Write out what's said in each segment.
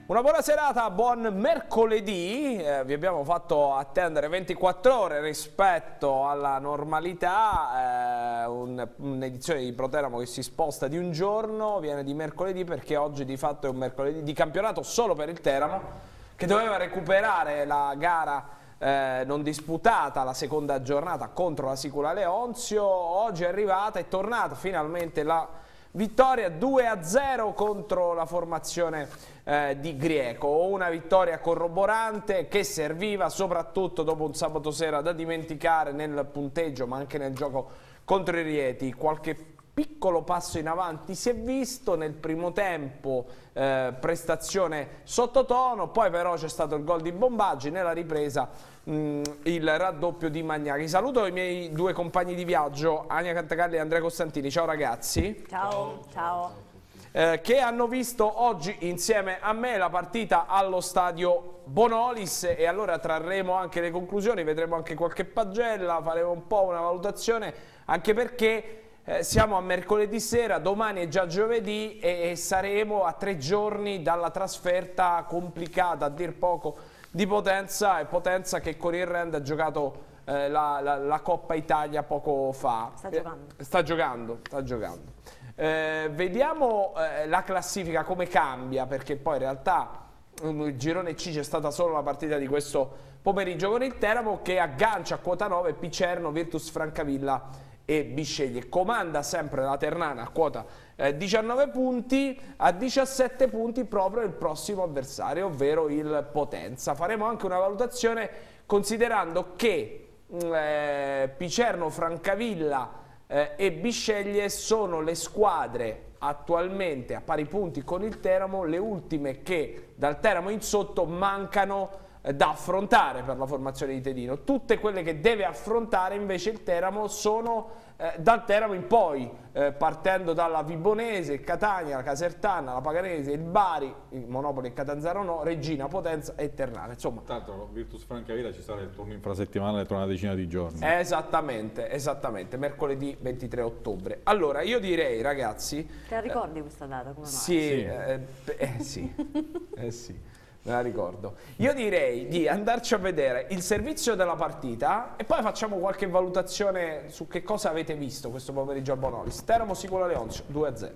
Una buona serata, buon mercoledì, vi abbiamo fatto attendere 24 ore rispetto alla normalità, un'edizione di Proteramo che si sposta di un giorno, viene di mercoledì perché oggi di fatto è un mercoledì di campionato solo per il Teramo che doveva recuperare la gara non disputata, la seconda giornata contro la Sicula Leonzio. Oggi è arrivata, è tornata finalmente la vittoria 2-0 contro la formazione di Grieco, una vittoria corroborante che serviva soprattutto dopo un sabato sera da dimenticare nel punteggio ma anche nel gioco contro i Rieti. Qualche piccolo passo in avanti si è visto nel primo tempo, prestazione sottotono, poi però c'è stato il gol di Bombaggi, nella ripresa il raddoppio di Magnaghi. Saluto i miei due compagni di viaggio, Ania Cantagalli e Andrea Costantini. Ciao ragazzi. Ciao. Ciao. Che hanno visto oggi insieme a me la partita allo stadio Bonolis, e allora trarremo anche le conclusioni, vedremo anche qualche pagella, faremo un po' una valutazione, anche perché siamo a mercoledì sera, domani è già giovedì e saremo a 3 giorni dalla trasferta complicata, a dir poco, di Potenza, e Potenza che con il Rend ha giocato la Coppa Italia poco fa. Sta giocando. Vediamo la classifica come cambia, perché poi in realtà il girone C c'è stata solo la partita di questo pomeriggio con il Teramo, che aggancia a quota 9 Picerno, Virtus Francavilla e Bisceglie. Comanda sempre la Ternana a quota 19 punti, a 17 punti proprio il prossimo avversario, ovvero il Potenza. Faremo anche una valutazione considerando che Picerno, Francavilla e Bisceglie sono le squadre attualmente a pari punti con il Teramo, le ultime che dal Teramo in sotto mancano da affrontare per la formazione di Tedino. Tutte quelle che deve affrontare invece il Teramo sono dal Teramo in poi, partendo dalla Vibonese, il Catania, la Casertana, la Paganese, il Bari, il Monopoli e Catanzaro no, Regina, Potenza e Ternana. Insomma, tanto Virtus Francavilla ci sarà il turno infrasettimanale tra una decina di giorni. Esattamente, mercoledì 23 ottobre. Allora, io direi, ragazzi... Te la ricordi questa data? Come mai? Sì. Sì. Me la ricordo. Io direi di andarci a vedere il servizio della partita e poi facciamo qualche valutazione su che cosa avete visto questo pomeriggio a Bonolis. Teramo Sicula Leonzio 2-0.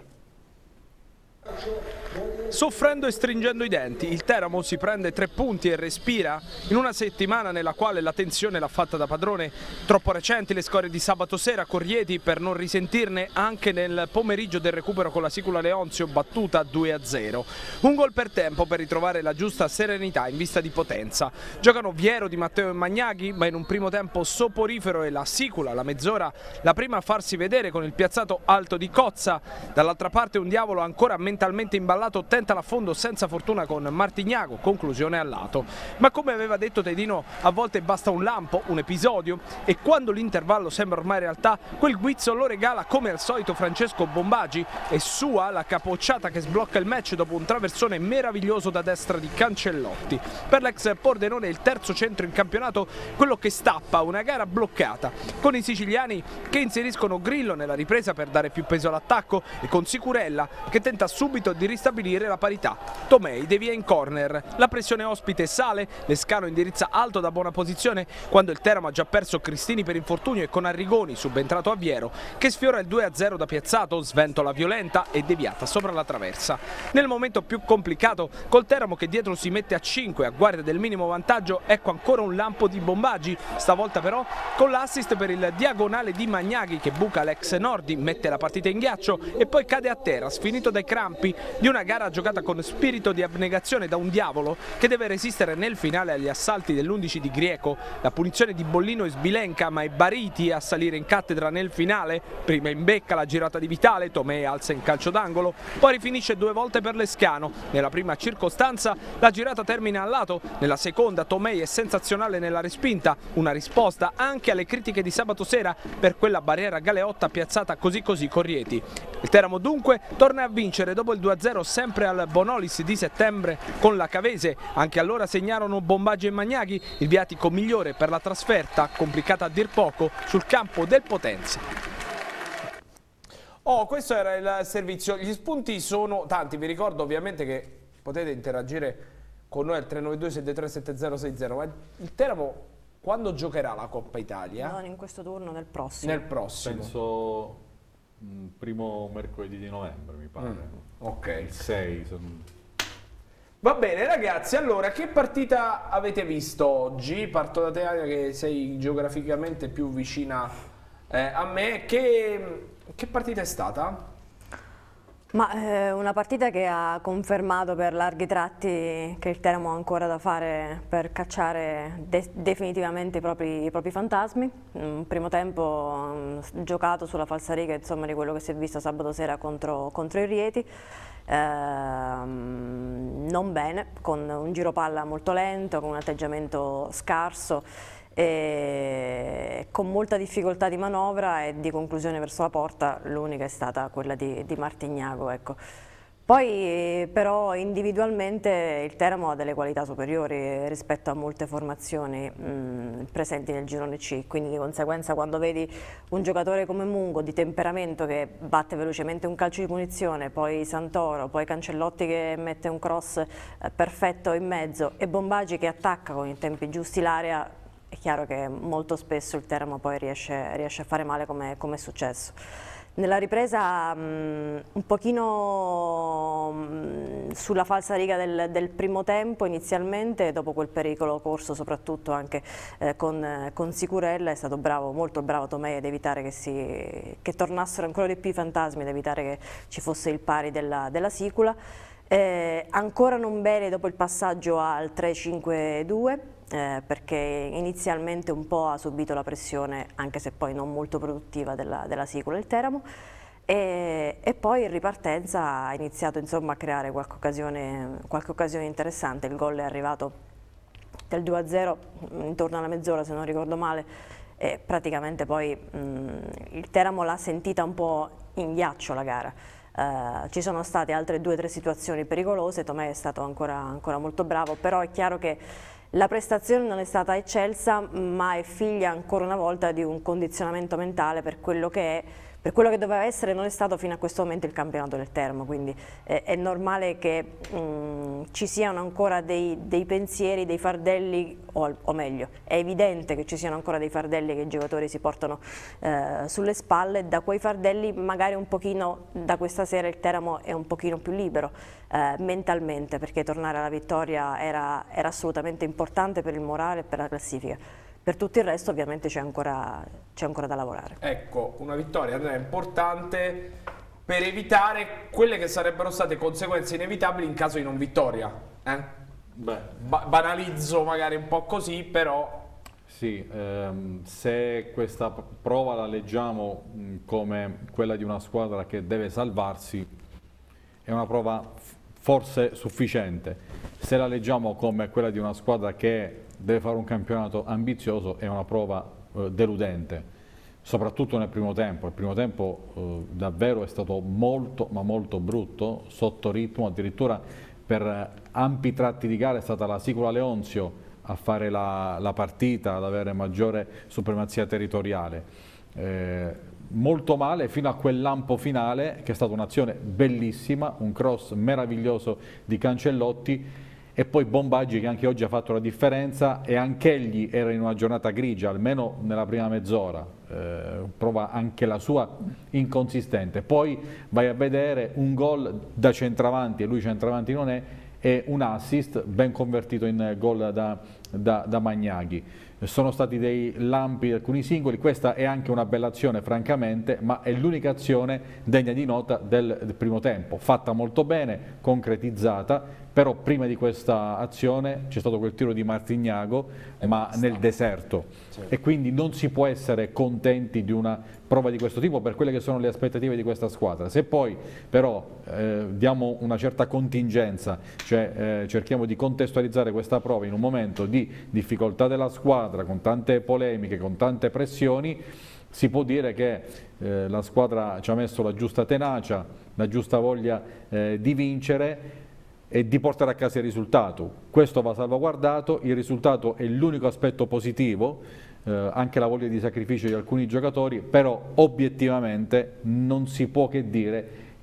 Soffrendo e stringendo i denti, il Teramo si prende 3 punti e respira in una settimana nella quale la tensione l'ha fatta da padrone. Troppo recenti le scorie di sabato sera con Rieti per non risentirne anche nel pomeriggio del recupero con la Sicula Leonzio, battuta 2-0. Un gol per tempo per ritrovare la giusta serenità in vista di Potenza. Giocano Viero, Di Matteo e Magnaghi, ma in un primo tempo soporifero, e la Sicula, la mezz'ora, la prima a farsi vedere con il piazzato alto di Cozza. Dall'altra parte un Diavolo ancora mentalmente imballato tenta l'affondo senza fortuna con Martignago, conclusione al lato. Ma come aveva detto Tedino, a volte basta un lampo, un episodio, e quando l'intervallo sembra ormai realtà, quel guizzo lo regala come al solito Francesco Bombaggi, e sua la capocciata che sblocca il match dopo un traversone meraviglioso da destra di Cancellotti. Per l'ex Pordenone il terzo centro in campionato, quello che stappa una gara bloccata, con i siciliani che inseriscono Grillo nella ripresa per dare più peso all'attacco e con Sicurella che tenta subito di ristabilire la parità. Tomei devia in corner, la pressione ospite sale, Lescano indirizza alto da buona posizione quando il Teramo ha già perso Cristini per infortunio e con Arrigoni, subentrato a Viero, che sfiora il 2-0 da piazzato, sventola violenta e deviata sopra la traversa. Nel momento più complicato, col Teramo che dietro si mette a 5 a guardia del minimo vantaggio, ecco ancora un lampo di Bombaggi, stavolta però con l'assist per il diagonale di Magnaghi che buca l'ex Nordi, mette la partita in ghiaccio e poi cade a terra, sfinito dai crampi di una gara giocata con spirito di abnegazione da un Diavolo che deve resistere nel finale agli assalti dell'11 di Grieco. La punizione di Bollino e Sbilenca, ma è Bariti a salire in cattedra nel finale, prima in becca la girata di Vitale, Tomei alza in calcio d'angolo, poi rifinisce 2 volte per Lescano. Nella prima circostanza la girata termina al lato, nella seconda Tomei è sensazionale nella respinta, una risposta anche alle critiche di sabato sera per quella barriera Galeotta piazzata così con Rieti. Il Teramo dunque torna a vincere dopo il 2-0 sempre al Bonolis di settembre con la Cavese. Anche allora segnarono Bombaggi e Magnaghi, il viatico migliore per la trasferta, complicata a dir poco, sul campo del Potenza. Questo era il servizio. Gli spunti sono tanti, vi ricordo ovviamente che potete interagire con noi al 392 73 7060. Ma il Teramo quando giocherà la Coppa Italia? Non in questo turno, nel prossimo. Nel prossimo. Penso primo mercoledì di novembre, mi pare. Ok. Il 6. Va bene ragazzi, allora che partita avete visto oggi? Parto da te Ania, che sei geograficamente più vicina a me. Che partita è stata? Ma una partita che ha confermato per larghi tratti che il Teramo ha ancora da fare per cacciare definitivamente i propri fantasmi. Un primo tempo giocato sulla falsariga, insomma, di quello che si è visto sabato sera contro i Rieti. Non bene, con un giro palla molto lento, con un atteggiamento scarso e con molta difficoltà di manovra e di conclusione verso la porta. L'unica è stata quella di Martignago, ecco. Poi però individualmente il Teramo ha delle qualità superiori rispetto a molte formazioni presenti nel girone C, quindi di conseguenza quando vedi un giocatore come Mungo di temperamento che batte velocemente un calcio di punizione, poi Santoro, poi Cancellotti che mette un cross perfetto in mezzo e Bombagi che attacca con i tempi giusti l'area, è chiaro che molto spesso il Teramo poi riesce a fare male come è successo. Nella ripresa un pochino sulla falsariga del primo tempo inizialmente, dopo quel pericolo corso soprattutto anche con Sicurella, è stato bravo, molto bravo Tomei ad evitare che tornassero ancora di più i fantasmi, ad evitare che ci fosse il pari della Sicula. Ancora non bene dopo il passaggio al 3-5-2, perché inizialmente un po' ha subito la pressione, anche se poi non molto produttiva, della Sicula il Teramo, e poi in ripartenza ha iniziato insomma a creare qualche occasione interessante. Il gol è arrivato del 2-0 intorno alla mezz'ora, se non ricordo male, e praticamente poi il Teramo l'ha sentita un po' in ghiaccio la gara. Ci sono state altre 2 o 3 situazioni pericolose, Tomei è stato ancora molto bravo, però è chiaro che la prestazione non è stata eccelsa, ma è figlia ancora una volta di un condizionamento mentale per quello che doveva essere, non è stato fino a questo momento il campionato del Teramo, quindi è normale che ci siano ancora dei pensieri, dei fardelli, o meglio, è evidente che ci siano ancora dei fardelli che i giocatori si portano sulle spalle. Da quei fardelli magari un pochino, da questa sera il Teramo è un pochino più libero mentalmente, perché tornare alla vittoria era assolutamente importante per il morale e per la classifica. Per tutto il resto ovviamente c'è ancora da lavorare. Ecco, una vittoria Andrea importante per evitare quelle che sarebbero state conseguenze inevitabili in caso di non vittoria. Banalizzo magari un po' così, però... Sì, se questa prova la leggiamo come quella di una squadra che deve salvarsi, è una prova forse sufficiente. Se la leggiamo come quella di una squadra che deve fare un campionato ambizioso, è una prova deludente, soprattutto nel primo tempo. Il primo tempo davvero è stato molto ma molto brutto, sotto ritmo, addirittura per ampi tratti di gara è stata la Sicula Leonzio a fare la partita, ad avere maggiore supremazia territoriale. Molto male fino a quel lampo finale, che è stata un'azione bellissima, un cross meraviglioso di Cancellotti, e poi Bombagi che anche oggi ha fatto la differenza, e anch'egli era in una giornata grigia, almeno nella prima mezz'ora, prova anche la sua inconsistente. Poi vai a vedere un gol da centravanti, e lui centravanti non è, e un assist ben convertito in gol da Magnaghi. Sono stati dei lampi, alcuni singoli, questa è anche una bella azione francamente, ma è l'unica azione degna di nota del primo tempo, fatta molto bene, concretizzata, però prima di questa azione c'è stato quel tiro di Martignago, ma nel deserto, e quindi non si può essere contenti di una prova di questo tipo per quelle che sono le aspettative di questa squadra. Se poi però diamo una certa contingenza, cioè cerchiamo di contestualizzare questa prova in un momento di difficoltà della squadra, con tante polemiche, con tante pressioni, si può dire che la squadra ci ha messo la giusta tenacia, la giusta voglia di vincere e di portare a casa il risultato. Questo va salvaguardato, il risultato è l'unico aspetto positivo, anche la voglia di sacrificio di alcuni giocatori, però obiettivamente non si può che dire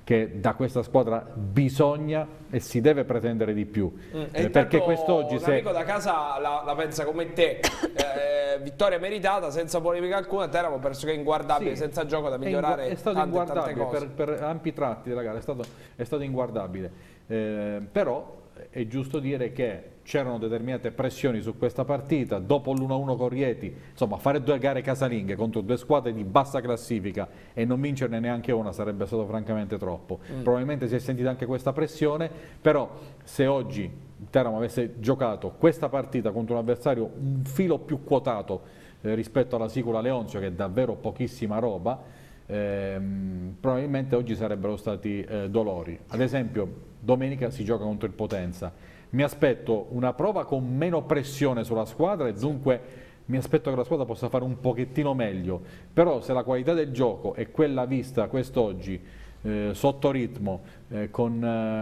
che da questa squadra bisogna e si deve pretendere di più. Perché quest'oggi un amico da casa la pensa come te, vittoria meritata senza polemica alcuna, Teramo penso che è inguardabile, sì, senza gioco da migliorare. È stato inguardabile per ampi tratti della gara, è stato inguardabile, però è giusto dire che c'erano determinate pressioni su questa partita, dopo l'1-1 con Rieti, insomma fare 2 gare casalinghe contro 2 squadre di bassa classifica e non vincerne neanche una sarebbe stato francamente troppo. Probabilmente si è sentita anche questa pressione, però se oggi Teramo avesse giocato questa partita contro un avversario un filo più quotato rispetto alla Sicula Leonzio, che è davvero pochissima roba, probabilmente oggi sarebbero stati dolori. Ad esempio domenica si gioca contro il Potenza. Mi aspetto una prova con meno pressione sulla squadra e dunque mi aspetto che la squadra possa fare un pochettino meglio, però se la qualità del gioco è quella vista quest'oggi, sotto ritmo, con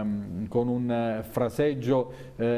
un fraseggio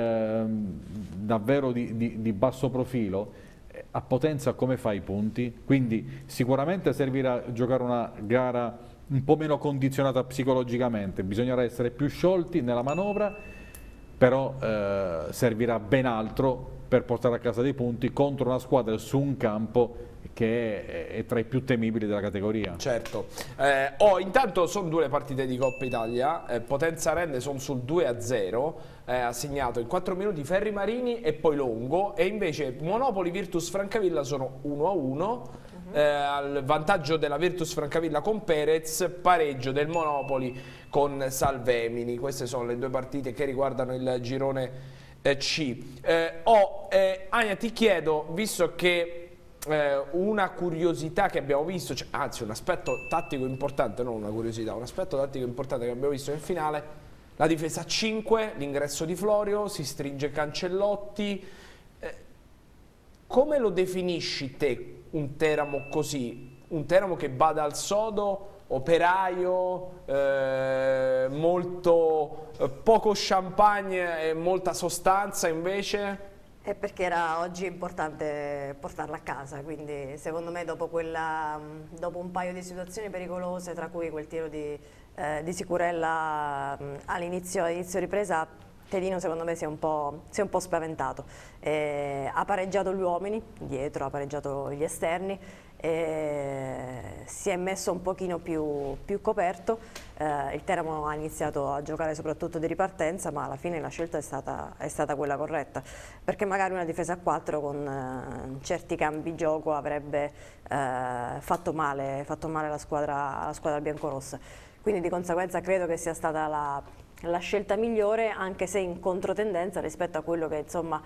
davvero di basso profilo, a Potenza come fai i punti? Quindi sicuramente servirà giocare una gara un po' meno condizionata psicologicamente, bisognerà essere più sciolti nella manovra, però servirà ben altro per portare a casa dei punti contro una squadra su un campo che è tra i più temibili della categoria. Certo. Intanto sono 2 le partite di Coppa Italia, Potenza Rende sono sul 2-0, ha segnato in 4 minuti Ferri Marini e poi Longo, e invece Monopoli Virtus Francavilla sono 1-1, al vantaggio della Virtus Francavilla con Perez, pareggio del Monopoli con Salvemini. Queste sono le 2 partite che riguardano il girone C. Ania, ti chiedo, visto che una curiosità che abbiamo visto, anzi un aspetto tattico importante, non una curiosità, un aspetto tattico importante che abbiamo visto nel finale, la difesa a 5, l'ingresso di Florio, si stringe Cancellotti. Come lo definisci te un Teramo così? Un Teramo che bada al sodo, operaio, molto poco champagne e molta sostanza invece? È perché era oggi importante portarla a casa, quindi secondo me dopo un paio di situazioni pericolose, tra cui quel tiro di Sicurella all'inizio ripresa, Tedino secondo me si è un po' spaventato. Ha pareggiato gli uomini dietro, ha pareggiato gli esterni, si è messo un pochino più coperto. Il Teramo ha iniziato a giocare soprattutto di ripartenza, ma alla fine la scelta è stata quella corretta, perché magari una difesa a 4 con certi cambi gioco avrebbe fatto male alla squadra biancorossa. Quindi di conseguenza credo che sia stata la scelta migliore, anche se in controtendenza rispetto a quello che insomma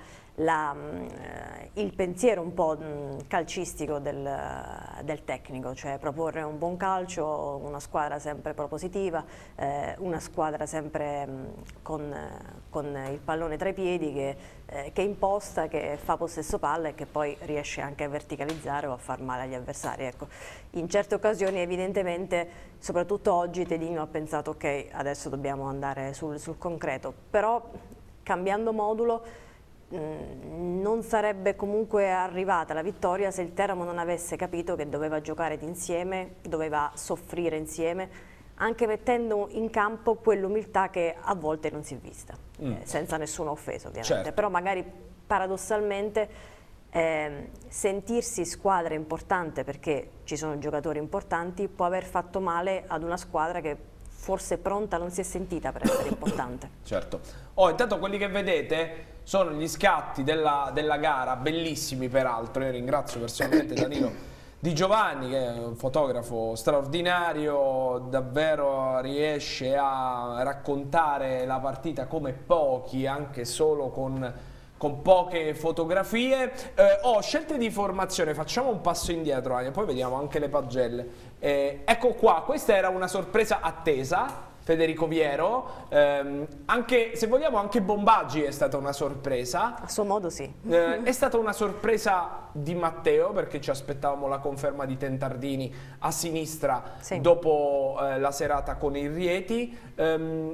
il pensiero un po' calcistico del tecnico, cioè proporre un buon calcio, una squadra sempre propositiva, una squadra sempre con il pallone tra i piedi che imposta, che fa possesso palla e che poi riesce anche a verticalizzare o a far male agli avversari. Ecco, in certe occasioni evidentemente, soprattutto oggi, Tedino ha pensato ok, adesso dobbiamo andare sul concreto, però cambiando modulo non sarebbe comunque arrivata la vittoria se il Teramo non avesse capito che doveva giocare insieme, doveva soffrire insieme, anche mettendo in campo quell'umiltà che a volte non si è vista, senza nessuno offeso ovviamente, certo. Però magari paradossalmente sentirsi squadra importante perché ci sono giocatori importanti può aver fatto male ad una squadra che forse pronta non si è sentita per essere importante. Certo. Intanto quelli che vedete sono gli scatti della gara, bellissimi peraltro. Io ringrazio personalmente Danilo Di Giovanni, che è un fotografo straordinario, davvero riesce a raccontare la partita come pochi, anche solo con poche fotografie. Scelte di formazione, facciamo un passo indietro Ania, poi vediamo anche le pagelle. Ecco qua, questa era una sorpresa attesa, Federico Viero, anche se vogliamo anche Bombaggi è stata una sorpresa. A suo modo sì. È stata una sorpresa di Matteo, perché ci aspettavamo la conferma di Tentardini a sinistra, sì, dopo la serata con il Rieti.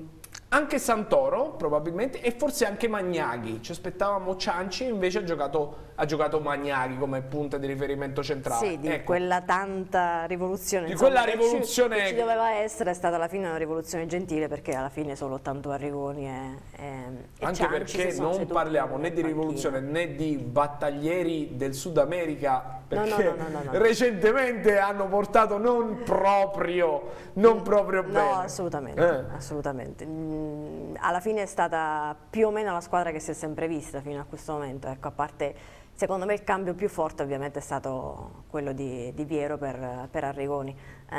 Anche Santoro probabilmente e forse anche Magnaghi, ci aspettavamo Cianci, invece ha giocato Magnaghi come punta di riferimento centrale. Sì, di ecco. quella tanta rivoluzione, Di insomma, quella rivoluzione che ci doveva essere, è stata alla fine una rivoluzione gentile, perché alla fine solo tanto Arrigoni e anche Cianci perché si sono non seduti parliamo né in di panchina. rivoluzione né di battaglieri del Sud America, perché no. recentemente hanno portato non proprio bene. No, assolutamente. Alla fine è stata più o meno la squadra che si è sempre vista fino a questo momento, ecco, a parte, secondo me il cambio più forte ovviamente è stato quello di Viero per Arrigoni.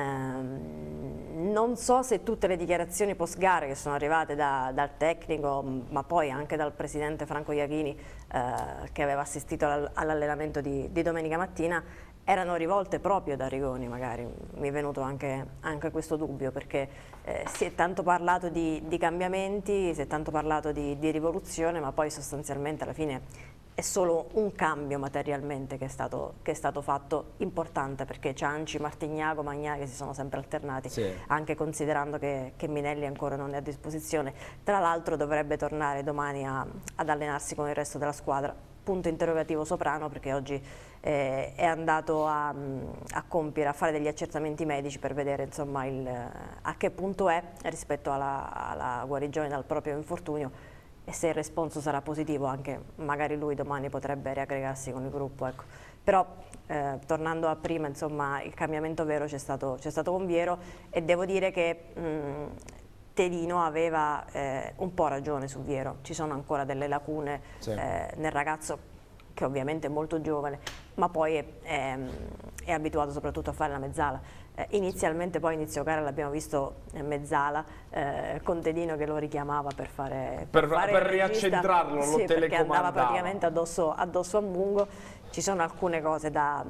Non so se tutte le dichiarazioni post gare che sono arrivate dal tecnico, ma poi anche dal presidente Franco Iachini, che aveva assistito all'allenamento di domenica mattina, erano rivolte proprio da Arrigoni. Magari mi è venuto anche questo dubbio, perché si è tanto parlato di cambiamenti, si è tanto parlato di rivoluzione, ma poi sostanzialmente alla fine è solo un cambio materialmente che è stato fatto, importante, perché Cianci, Martignago, Magnaghi si sono sempre alternati, sì, anche considerando che Minelli ancora non è a disposizione. Tra l'altro dovrebbe tornare domani ad allenarsi con il resto della squadra. Punto interrogativo Soprano, perché oggi è andato a fare degli accertamenti medici per vedere, insomma, a che punto è rispetto alla guarigione dal proprio infortunio, e se il responso sarà positivo anche magari lui domani potrebbe riaggregarsi con il gruppo, ecco. Però tornando a prima, insomma, il cambiamento vero c'è stato con Viero, e devo dire che Tedino aveva un po' ragione su Viero. Ci sono ancora delle lacune, sì, nel ragazzo, che ovviamente è molto giovane, ma poi è abituato soprattutto a fare la mezzala. Inizialmente poi inizio gara l'abbiamo visto mezzala, con Tedino che lo richiamava per fare riaccentrarlo, sì, lo telecomandava, perché andava praticamente addosso a Mungo. Ci sono alcune cose da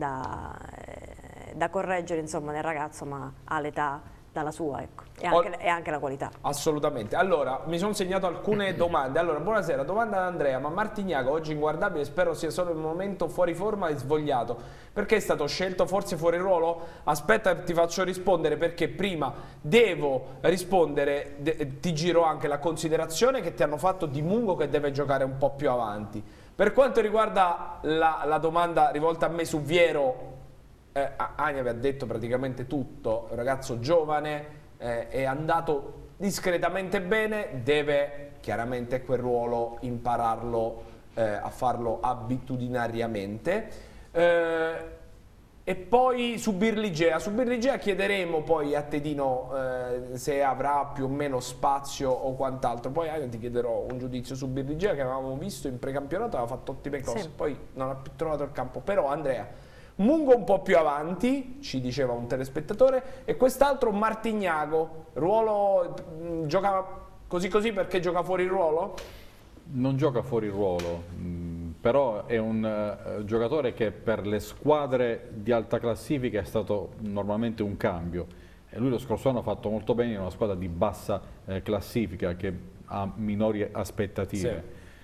correggere, insomma, nel ragazzo, ma ha l'età dalla sua, ecco, e anche la qualità. Assolutamente. Allora, mi sono segnato alcune domande. Allora, buonasera, domanda da Andrea: ma Martignago oggi inguardabile, spero sia solo il momento fuori forma e svogliato, perché è stato scelto forse fuori ruolo? Aspetta, ti faccio rispondere, perché prima devo rispondere, ti giro anche la considerazione che ti hanno fatto di Mungo, che deve giocare un po' più avanti. Per quanto riguarda la domanda rivolta a me su Viero, Ania vi ha detto praticamente tutto. Un ragazzo giovane, è andato discretamente bene, deve chiaramente quel ruolo impararlo a farlo abitudinariamente, e poi su Birligea chiederemo poi a Tedino se avrà più o meno spazio o quant'altro. Poi Ania ti chiederò un giudizio su Birligea, che avevamo visto in precampionato, aveva fatto ottime cose, sì, poi non ha più trovato il campo. Però Andrea, Mungo un po' più avanti, ci diceva un telespettatore, e quest'altro Martignago, ruolo, gioca così perché gioca fuori ruolo? Non gioca fuori ruolo, però è un giocatore che per le squadre di alta classifica è stato normalmente un cambio, e lui lo scorso anno ha fatto molto bene in una squadra di bassa classifica che ha minori aspettative.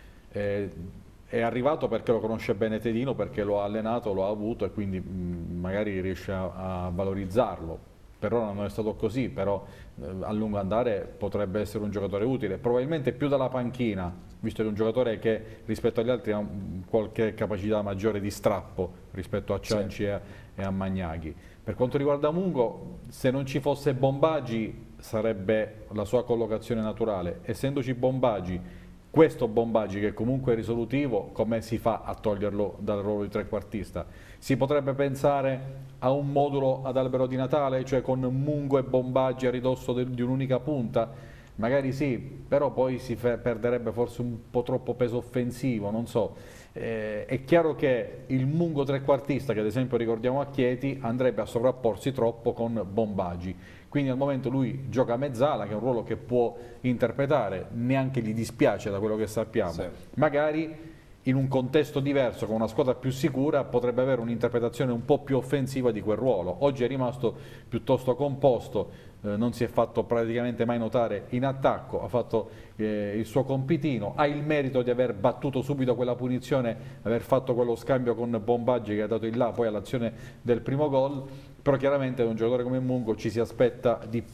Sì. È arrivato perché lo conosce bene Tedino, perché lo ha allenato, lo ha avuto, e quindi magari riesce a valorizzarlo. Per ora non è stato così, però a lungo andare potrebbe essere un giocatore utile, probabilmente più dalla panchina, visto che è un giocatore che rispetto agli altri ha qualche capacità maggiore di strappo rispetto a Cianci, sì, e a Magnaghi. Per quanto riguarda Mungo, se non ci fosse Bombagi sarebbe la sua collocazione naturale. Essendoci Bombagi, questo Bombagi che comunque è risolutivo, come si fa a toglierlo dal ruolo di trequartista? Si potrebbe pensare a un modulo ad albero di Natale, cioè con Mungo e Bombagi a ridosso di un'unica punta? Magari sì, però poi si perderebbe forse un po' troppo peso offensivo, non so. È chiaro che il Mungo trequartista, che ad esempio ricordiamo a Chieti, andrebbe a sovrapporsi troppo con Bombagi. Quindi al momento lui gioca a mezzala, che è un ruolo che può interpretare, neanche gli dispiace da quello che sappiamo. Sì. Magari in un contesto diverso, con una squadra più sicura, potrebbe avere un'interpretazione un po' più offensiva di quel ruolo. Oggi è rimasto piuttosto composto, non si è fatto praticamente mai notare in attacco, ha fatto il suo compitino, ha il merito di aver battuto subito quella punizione, aver fatto quello scambio con Bombaggi che ha dato il là poi all'azione del primo gol. Però chiaramente da un giocatore come Mungo ci si aspetta di più.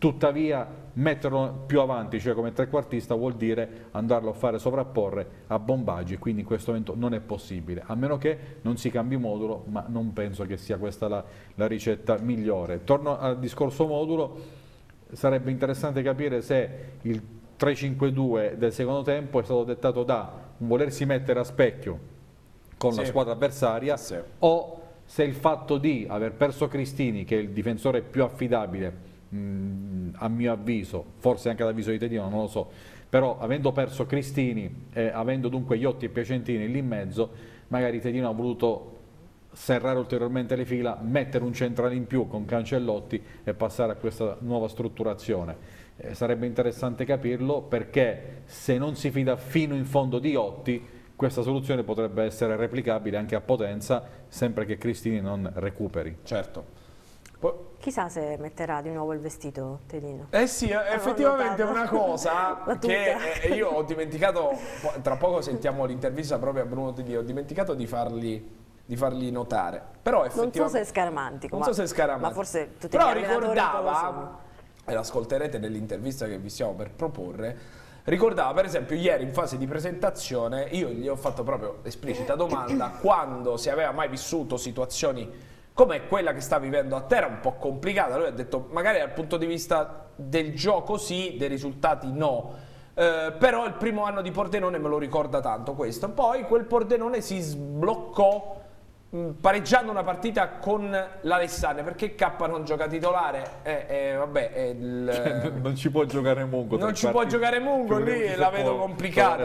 tuttavia metterlo più avanti, cioè come trequartista, vuol dire andarlo a fare sovrapporre a Bombaggi, quindi in questo momento non è possibile, a meno che non si cambi modulo, ma non penso che sia questa la ricetta migliore. Torno al discorso modulo, sarebbe interessante capire se il 3-5-2 del secondo tempo è stato dettato da un volersi mettere a specchio con la squadra avversaria o se il fatto di aver perso Cristini, che è il difensore più affidabile a mio avviso, forse anche ad avviso di Tedino, non lo so, però avendo perso Cristini e avendo dunque Iotti e Piacentini lì in mezzo, magari Tedino ha voluto serrare ulteriormente le fila, mettere un centrale in più con Cancellotti e passare a questa nuova strutturazione. Sarebbe interessante capirlo, perché se non si fida fino in fondo di Iotti, questa soluzione potrebbe essere replicabile anche a Potenza, sempre che Cristini non recuperi. Certo. Chissà se metterà di nuovo il vestito, Tedino. Eh sì, effettivamente è una cosa che io ho dimenticato, tra poco sentiamo l'intervista proprio a Bruno Tedino, ho dimenticato di farli notare. Però effettivamente, non so se è scaramantico, ma forse tutti però gli ricordava, e l'ascolterete nell'intervista che vi stiamo per proporre, ricordava per esempio ieri in fase di presentazione, io gli ho fatto proprio esplicita domanda quando si aveva mai vissuto situazioni come quella che sta vivendo a Terra, un po' complicata. Lui ha detto magari dal punto di vista del gioco sì, dei risultati no, però il primo anno di Pordenone me lo ricorda tanto questo. Poi quel Pordenone si sbloccò pareggiando una partita con l'Alessandria, perché K non gioca titolare, non ci può giocare Mungo, non ci può giocare Mungo, lì la vedo complicata.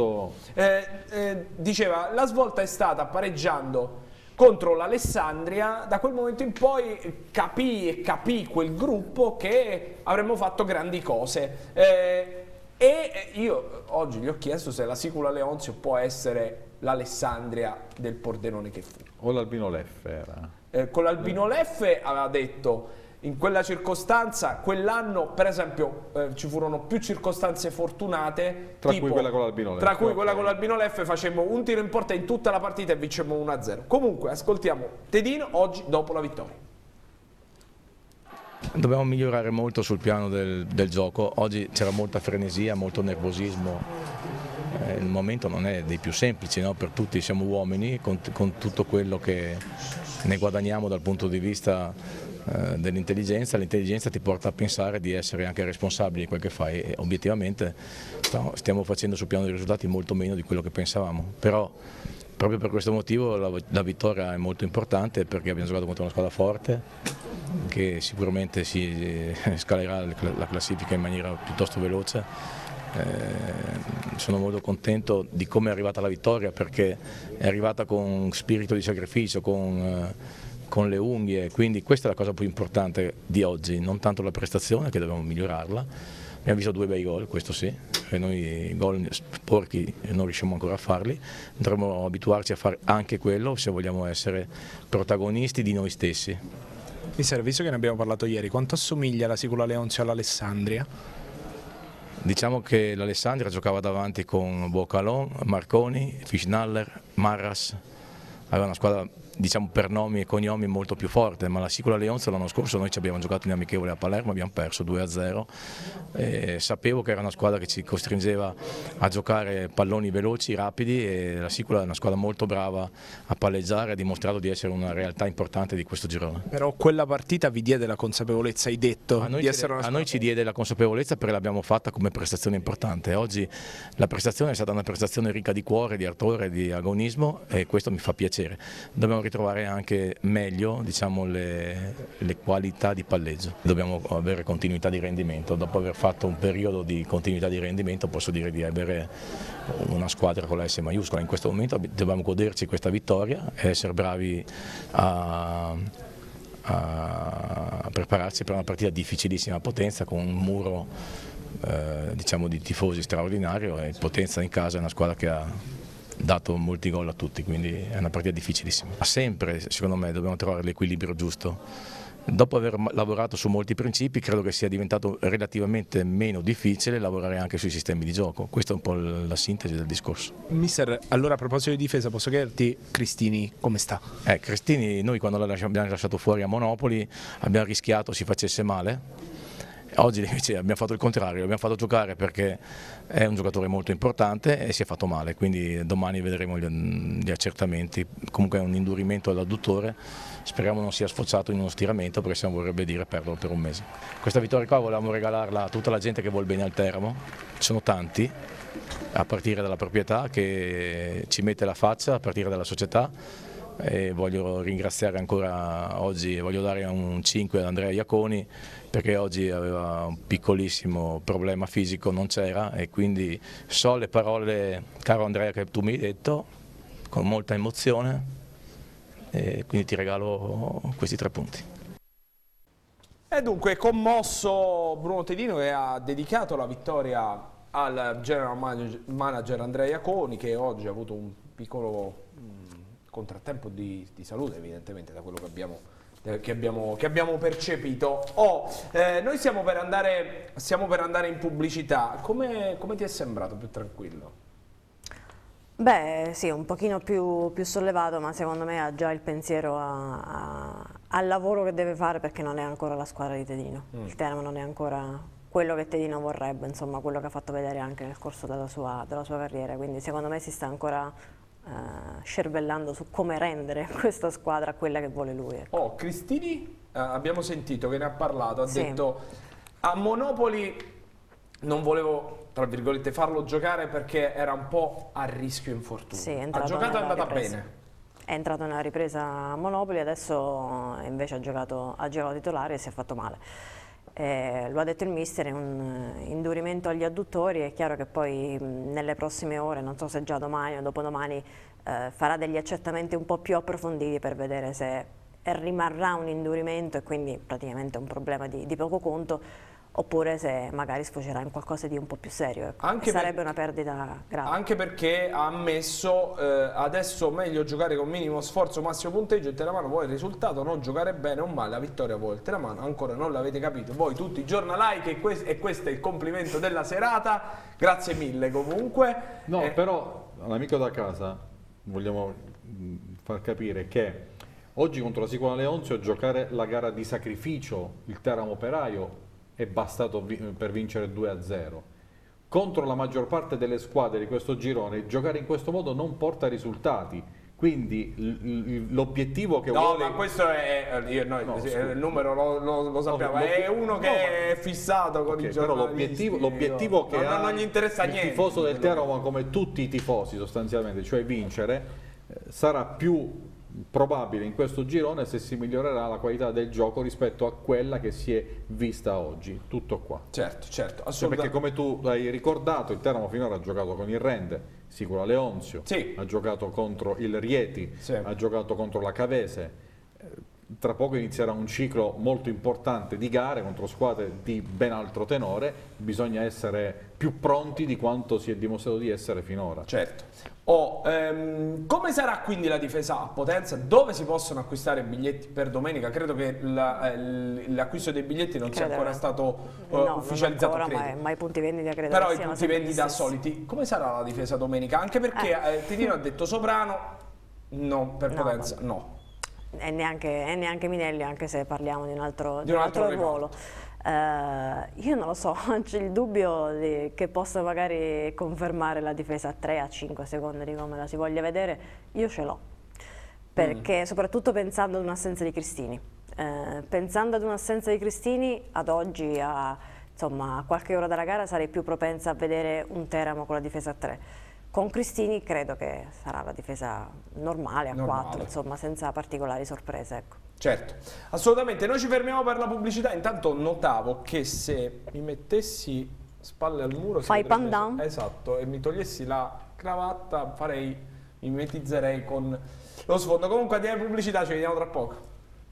Diceva la svolta è stata pareggiando contro l'Alessandria, da quel momento in poi capì quel gruppo che avremmo fatto grandi cose, e io oggi gli ho chiesto se la Sicula Leonzio può essere l'Alessandria del Pordenone che fu. O l'Albino Leffe era. Con l'Albino Leffe aveva detto in quella circostanza, quell'anno per esempio ci furono più circostanze fortunate, tra cui quella con l'Albino Leffe. Tra cui quella con l'Albino Leffe, facemmo un tiro in porta in tutta la partita e vincemmo 1-0. Comunque ascoltiamo Tedino oggi dopo la vittoria. Dobbiamo migliorare molto sul piano del gioco, oggi c'era molta frenesia, molto nervosismo, il momento non è dei più semplici, no? Per tutti siamo uomini, con tutto quello che ne guadagniamo dal punto di vista dell'intelligenza. L'intelligenza ti porta a pensare di essere anche responsabile di quel che fai, e obiettivamente stiamo facendo sul piano dei risultati molto meno di quello che pensavamo, però proprio per questo motivo la vittoria è molto importante, perché abbiamo giocato contro una squadra forte che sicuramente si scalerà la classifica in maniera piuttosto veloce. Sono molto contento di come è arrivata la vittoria, perché è arrivata con spirito di sacrificio, con le unghie, quindi questa è la cosa più importante di oggi, non tanto la prestazione, che dobbiamo migliorarla. Abbiamo visto 2 bei gol, questo sì, e noi i gol sporchi non riusciamo ancora a farli, dovremmo abituarci a fare anche quello se vogliamo essere protagonisti di noi stessi. Mister, visto che ne abbiamo parlato ieri, quanto assomiglia la Sicula Leonzio all'Alessandria? Diciamo che l'Alessandria giocava davanti con Bocalon, Marconi, Fischnaller, Marras, aveva una squadra, diciamo, per nomi e cognomi molto più forte, ma la Sicula Leonzio l'anno scorso noi ci abbiamo giocato in amichevole a Palermo, abbiamo perso 2-0, sapevo che era una squadra che ci costringeva a giocare palloni veloci, rapidi, e la Sicula è una squadra molto brava a palleggiare, ha dimostrato di essere una realtà importante di questo girone. Però quella partita vi diede la consapevolezza, hai detto, di essere una squadra. A noi ci diede la consapevolezza, perché l'abbiamo fatta come prestazione importante. Oggi la prestazione è stata una prestazione ricca di cuore, di ardore, di agonismo, e questo mi fa piacere. Dobbiamo ritrovare anche meglio, diciamo, le qualità di palleggio. Dobbiamo avere continuità di rendimento. Dopo aver fatto un periodo di continuità di rendimento, posso dire di avere una squadra con la S maiuscola. In questo momento dobbiamo goderci questa vittoria e essere bravi a prepararsi per una partita difficilissima a Potenza, con un muro diciamo di tifosi straordinario, e Potenza in casa è una squadra che ha dato molti gol a tutti, quindi è una partita difficilissima. Sempre, secondo me, dobbiamo trovare l'equilibrio giusto. Dopo aver lavorato su molti principi, credo che sia diventato relativamente meno difficile lavorare anche sui sistemi di gioco. Questa è un po' la sintesi del discorso. Mister, allora a proposito di difesa, posso chiederti Cristini come sta? Cristini, noi quando l'abbiamo lasciato fuori a Monopoli abbiamo rischiato si facesse male, Oggi invece abbiamo fatto il contrario, l'abbiamo fatto giocare perché è un giocatore molto importante e si è fatto male, quindi domani vedremo gli accertamenti. Comunque è un indurimento all'adduttore, speriamo non sia sfociato in uno stiramento, perché se no vorrebbe dire perderlo per un mese. Questa vittoria qua volevamo regalarla a tutta la gente che vuole bene al Teramo, ci sono tanti, a partire dalla proprietà che ci mette la faccia, a partire dalla società. E voglio ringraziare ancora oggi, voglio dare un 5 ad Andrea Iaconi, perché oggi aveva un piccolissimo problema fisico, non c'era, e quindi so le parole, caro Andrea, che tu mi hai detto con molta emozione, e quindi ti regalo questi 3 punti. E dunque commosso Bruno Tedino, che ha dedicato la vittoria al general manager Andrea Iaconi, che oggi ha avuto un piccolo contrattempo di salute, evidentemente, da quello che abbiamo percepito. Noi stiamo per andare in pubblicità. Come ti è sembrato? Più tranquillo? Beh, sì, un pochino più sollevato, ma secondo me ha già il pensiero al lavoro che deve fare, perché non è ancora la squadra di Tedino. Il Teramo non è ancora quello che Tedino vorrebbe, insomma, quello che ha fatto vedere anche nel corso della sua carriera, quindi secondo me si sta ancora scervellando su come rendere questa squadra quella che vuole lui. Ecco. Cristini, abbiamo sentito che ne ha parlato, ha detto a Monopoli non volevo, tra virgolette, farlo giocare perché era un po' a rischio infortunio. Sì, ha giocato, è andata bene. È entrato nella ripresa a Monopoli, adesso invece ha giocato titolare e si è fatto male. Lo ha detto il mister, è un indurimento agli adduttori. È chiaro che poi nelle prossime ore, non so se già domani o dopodomani, farà degli accertamenti un po' più approfonditi per vedere se rimarrà un indurimento e quindi praticamente un problema di poco conto, oppure se magari sfocerà in qualcosa di un po' più serio. Ecco. Sarebbe una perdita grave. Anche perché ha ammesso adesso meglio giocare con minimo sforzo, massimo punteggio. Il Teramano vuole il risultato, non giocare bene o male, la vittoria vuole il Teramano. Ancora non l'avete capito voi tutti giornalai, e questo è il complimento della serata. Grazie mille comunque. No, però all'amico da casa vogliamo far capire che oggi contro la Sicula Leonzio giocare la gara di sacrificio, il Teramo Operaio, è bastato per vincere 2-0. Contro la maggior parte delle squadre di questo girone giocare in questo modo non porta risultati, quindi l'obiettivo che vuole... No, ma questo è... il numero lo sappiamo, è uno che è fissato con i giornalisti. Però l'obiettivo che non gli interessa niente. Il tifoso del Teramo, come tutti i tifosi sostanzialmente, cioè vincere, sarà più probabile in questo girone se si migliorerà la qualità del gioco rispetto a quella che si è vista oggi. Tutto qua. Certo, assolutamente. Cioè, perché come tu hai ricordato, il Teramo finora ha giocato con il Rende, Sicula Leonzio, ha giocato contro il Rieti, ha giocato contro la Cavese. Tra poco inizierà un ciclo molto importante di gare contro squadre di ben altro tenore. Bisogna essere più pronti di quanto si è dimostrato di essere finora. Certo. Come sarà quindi la difesa a Potenza? Dove si possono acquistare biglietti per domenica? Credo che l'acquisto dei biglietti non sia ancora stato ufficializzato. Non ancora, ma i punti vendita credo. Però i punti vendita soliti. Come sarà la difesa domenica? Anche perché Tedino ha detto Soprano, no, per Potenza no. E neanche Minelli, anche se parliamo di un altro ruolo. Io non lo so, c'è il dubbio che possa magari confermare la difesa a 3, a 5 a seconda di come la si voglia vedere. Io ce l'ho, perché soprattutto pensando ad un'assenza di Cristini. Pensando ad un'assenza di Cristini, ad oggi, insomma, a qualche ora dalla gara sarei più propensa a vedere un Teramo con la difesa a 3. Con Cristini credo che sarà la difesa normale a 4, insomma, senza particolari sorprese. Ecco. Certo, assolutamente. Noi ci fermiamo per la pubblicità. Intanto notavo che se mi mettessi spalle al muro, fai pandan? Esatto, e mi togliessi la cravatta, mi mimetizzerei con lo sfondo. Comunque andiamo in pubblicità, ci vediamo tra poco.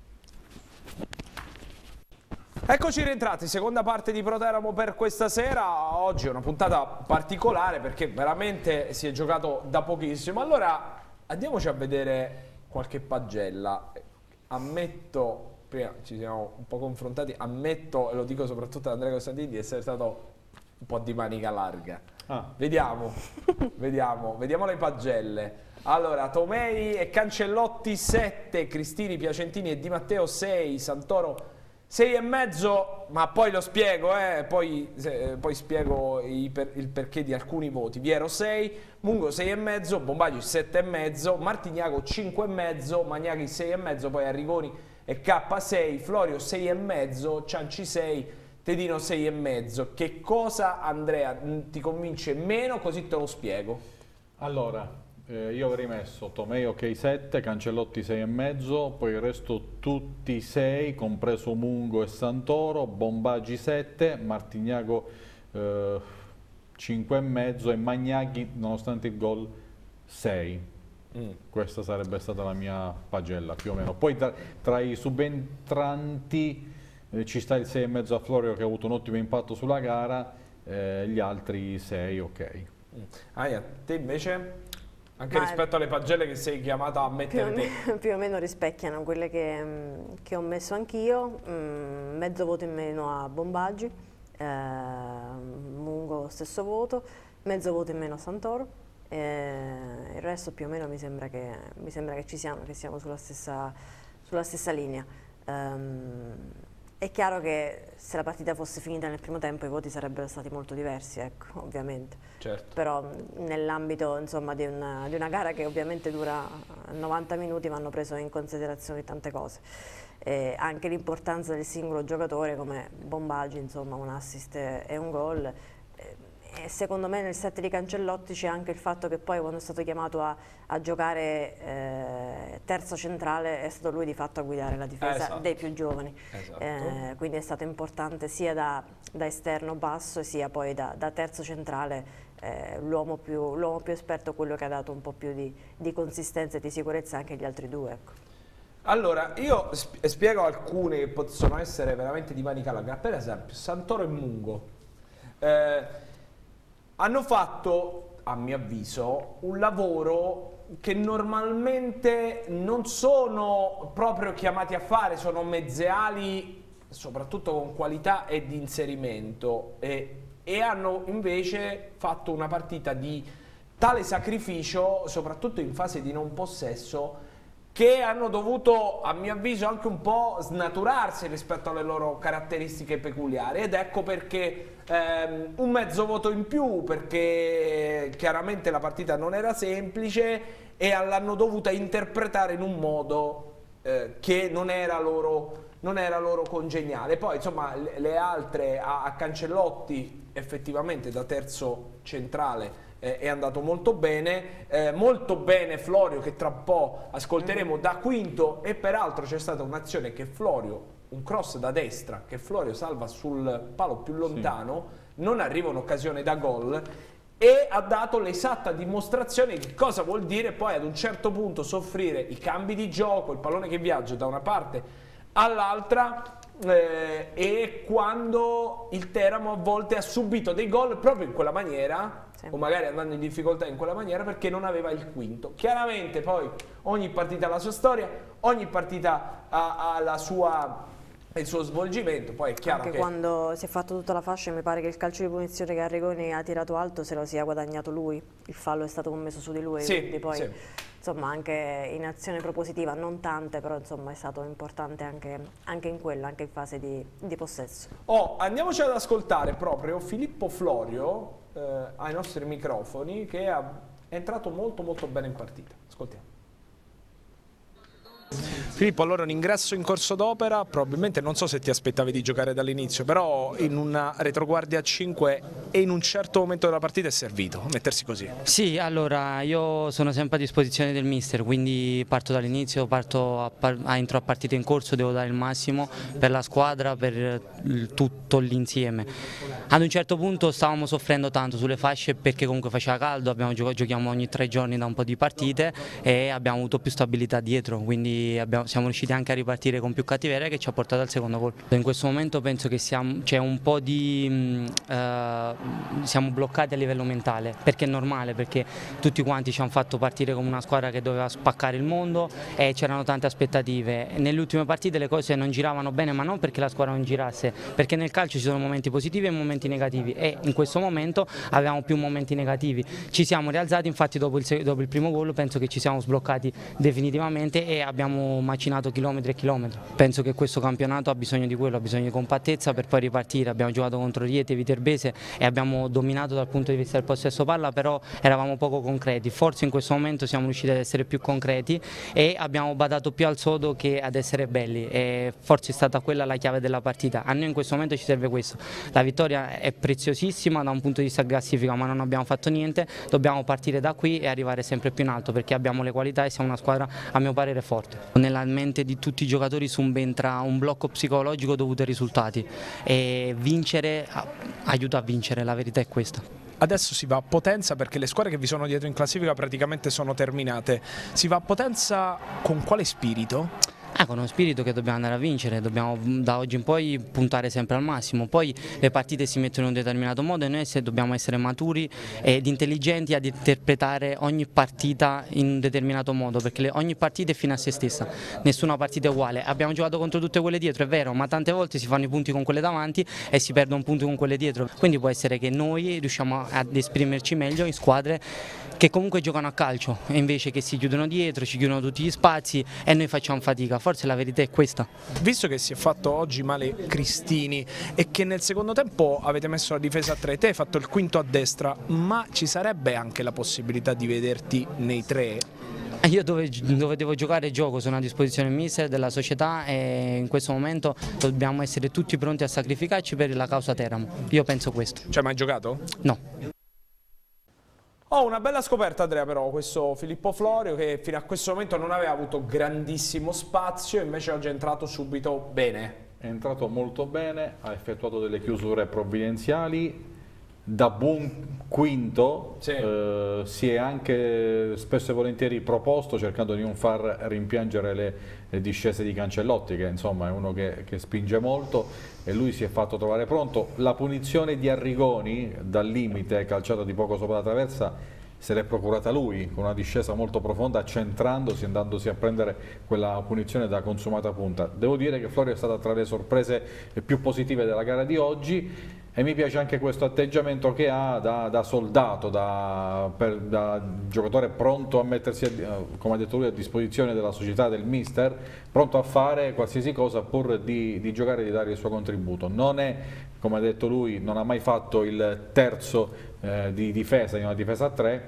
Eccoci rientrati, seconda parte di Pro Teramo per questa sera. Oggi è una puntata particolare perché veramente si è giocato da pochissimo. Allora andiamoci a vedere qualche pagella. Ammetto, prima ci siamo un po' confrontati, ammetto, e lo dico soprattutto ad Andrea Costantini, di essere stato un po' di manica larga. Vediamo le pagelle. Allora, Tomei e Cancellotti 7, Cristini, Piacentini e Di Matteo 6, Santoro 6,5, ma poi lo spiego, poi spiego il perché di alcuni voti. Viero 6, Mungo 6,5, Bombaggi 7,5, Martignago 5,5, Magnaghi 6,5, poi Arrigoni e K6, Florio 6,5, Cianci 6, Tedino 6,5. Che cosa, Andrea, ti convince meno? Così te lo spiego. Allora, io avrei messo Tomei ok 7, Cancellotti 6,5, poi il resto tutti 6, compreso Mungo e Santoro, Bombaggi 7, Martignago 5,5 e Magnaghi, nonostante il gol, 6. Questa sarebbe stata la mia pagella, più o meno. Poi tra i subentranti ci sta il 6,5 a Florio, che ha avuto un ottimo impatto sulla gara, gli altri 6 ok. Aia, te invece? Anche rispetto alle pagelle che sei chiamata a mettere te. Più o meno rispecchiano quelle che ho messo anch'io, mezzo voto in meno a Bombaggi, Mungo stesso voto, mezzo voto in meno a Santoro, il resto più o meno mi sembra che ci siamo, che siamo sulla stessa linea. È chiaro che se la partita fosse finita nel primo tempo i voti sarebbero stati molto diversi, ecco, ovviamente. Certo. Però nell'ambito insomma di una gara che ovviamente dura 90 minuti vanno preso in considerazione tante cose. Anche l'importanza del singolo giocatore come Bombaggi, insomma un assist e un gol. E secondo me nel set di Cancellotti c'è anche il fatto che poi quando è stato chiamato a giocare terzo centrale è stato lui di fatto a guidare la difesa dei più giovani, quindi è stato importante sia da esterno basso sia poi da terzo centrale, l'uomo più esperto, quello che ha dato un po' più di consistenza e di sicurezza anche agli altri due, ecco. Allora, io spiego alcune che possono essere veramente di manica larga. Per esempio Santoro e Mungo hanno fatto, a mio avviso, un lavoro che normalmente non sono proprio chiamati a fare, sono mezzeali soprattutto con qualità e di inserimento, e hanno invece fatto una partita di tale sacrificio, soprattutto in fase di non possesso, che hanno dovuto, a mio avviso, anche un po' snaturarsi rispetto alle loro caratteristiche peculiari, ed ecco perché un mezzo voto in più, perché chiaramente la partita non era semplice e l'hanno dovuta interpretare in un modo che non era loro congeniale. Poi insomma le altre, a Cancellotti effettivamente da terzo centrale è andato molto bene Florio, che tra un po' ascolteremo, da quinto, e peraltro c'è stata un'azione che un cross da destra che Florio salva sul palo più lontano, non arriva un'occasione da gol, e ha dato l'esatta dimostrazione di cosa vuol dire poi ad un certo punto soffrire i cambi di gioco, il pallone che viaggia da una parte all'altra, e quando il Teramo a volte ha subito dei gol proprio in quella maniera, o magari andando in difficoltà in quella maniera, perché non aveva il quinto. Chiaramente poi ogni partita ha la sua storia, ogni partita ha il suo svolgimento, poi è chiaro anche quando si è fatto tutta la fascia, mi pare che il calcio di punizione che Arrigoni ha tirato alto se lo sia guadagnato lui, il fallo è stato commesso su di lui, quindi poi insomma anche in azione propositiva, non tante, però insomma è stato importante anche in quella, anche in fase di possesso. Andiamoci ad ascoltare proprio Filippo Florio ai nostri microfoni, che è entrato molto molto bene in partita. Ascoltiamo. Filippo, allora un ingresso in corso d'opera, probabilmente non so se ti aspettavi di giocare dall'inizio, però in una retroguardia a 5 e in un certo momento della partita è servito mettersi così. Sì, allora io sono sempre a disposizione del mister, quindi parto dall'inizio, entro a partita in corso, devo dare il massimo per la squadra, per tutto l'insieme. Ad un certo punto stavamo soffrendo tanto sulle fasce perché comunque faceva caldo, giochiamo ogni 3 giorni da un po' di partite e abbiamo avuto più stabilità dietro, quindi siamo riusciti anche a ripartire con più cattiveria, che ci ha portato al secondo gol. In questo momento penso che c'è un po' di siamo bloccati a livello mentale, perché è normale, perché tutti quanti ci hanno fatto partire come una squadra che doveva spaccare il mondo e c'erano tante aspettative. Nelle ultime partite le cose non giravano bene, ma non perché la squadra non girasse, perché nel calcio ci sono momenti positivi e momenti negativi, e in questo momento avevamo più momenti negativi. Ci siamo rialzati, infatti dopo il primo gol penso che ci siamo sbloccati definitivamente e abbiamo macinato chilometri e chilometri. Penso che questo campionato ha bisogno di quello, ha bisogno di compattezza per poi ripartire. Abbiamo giocato contro Rieti, Viterbese e abbiamo dominato dal punto di vista del possesso palla, però eravamo poco concreti. Forse in questo momento siamo riusciti ad essere più concreti e abbiamo badato più al sodo che ad essere belli, e forse è stata quella la chiave della partita. A noi in questo momento ci serve questo. La vittoria è preziosissima da un punto di vista classifica, ma non abbiamo fatto niente. Dobbiamo partire da qui e arrivare sempre più in alto, perché abbiamo le qualità e siamo una squadra a mio parere forte. Nella mente di tutti i giocatori subentra un blocco psicologico dovuto ai risultati, e vincere aiuta a vincere, la verità è questa. Adesso si va a Potenza perché le squadre che vi sono dietro in classifica praticamente sono terminate. Si va a Potenza con quale spirito? Con uno spirito che dobbiamo andare a vincere, dobbiamo da oggi in poi puntare sempre al massimo. Poi le partite si mettono in un determinato modo e noi dobbiamo essere maturi ed intelligenti ad interpretare ogni partita in un determinato modo, perché ogni partita è fine a se stessa, nessuna partita è uguale. Abbiamo giocato contro tutte quelle dietro, è vero, ma tante volte si fanno i punti con quelle davanti e si perdono punti con quelle dietro, quindi può essere che noi riusciamo ad esprimerci meglio in squadre che comunque giocano a calcio, e invece che si chiudono dietro, ci chiudono tutti gli spazi e noi facciamo fatica. Forse la verità è questa. Visto che si è fatto oggi male Cristini e che nel secondo tempo avete messo la difesa a 3, te hai fatto il quinto a destra, ma ci sarebbe anche la possibilità di vederti nei 3? Io dove devo giocare gioco, sono a disposizione del mister, della società, e in questo momento dobbiamo essere tutti pronti a sacrificarci per la causa Teramo. Io penso questo. Ci hai mai giocato? No. Una bella scoperta, Andrea, però, questo Filippo Florio, che fino a questo momento non aveva avuto grandissimo spazio, invece oggi è entrato subito bene. È entrato molto bene, ha effettuato delle chiusure provvidenziali, da buon quinto sì. Si è anche spesso e volentieri proposto, cercando di non far rimpiangere le discese di Cancellotti, che insomma è uno che spinge molto, e lui si è fatto trovare pronto. La punizione di Arrigoni dal limite, calciato di poco sopra la traversa, se l'è procurata lui, con una discesa molto profonda, centrandosi, andandosi a prendere quella punizione da consumata punta. Devo dire che Florio è stata tra le sorprese più positive della gara di oggi, e mi piace anche questo atteggiamento che ha da soldato, da giocatore pronto a mettersi, come ha detto lui, a disposizione della società, del mister, pronto a fare qualsiasi cosa pur di giocare e di dare il suo contributo. Non è, come ha detto lui, non ha mai fatto il terzo di difesa, in una difesa a 3,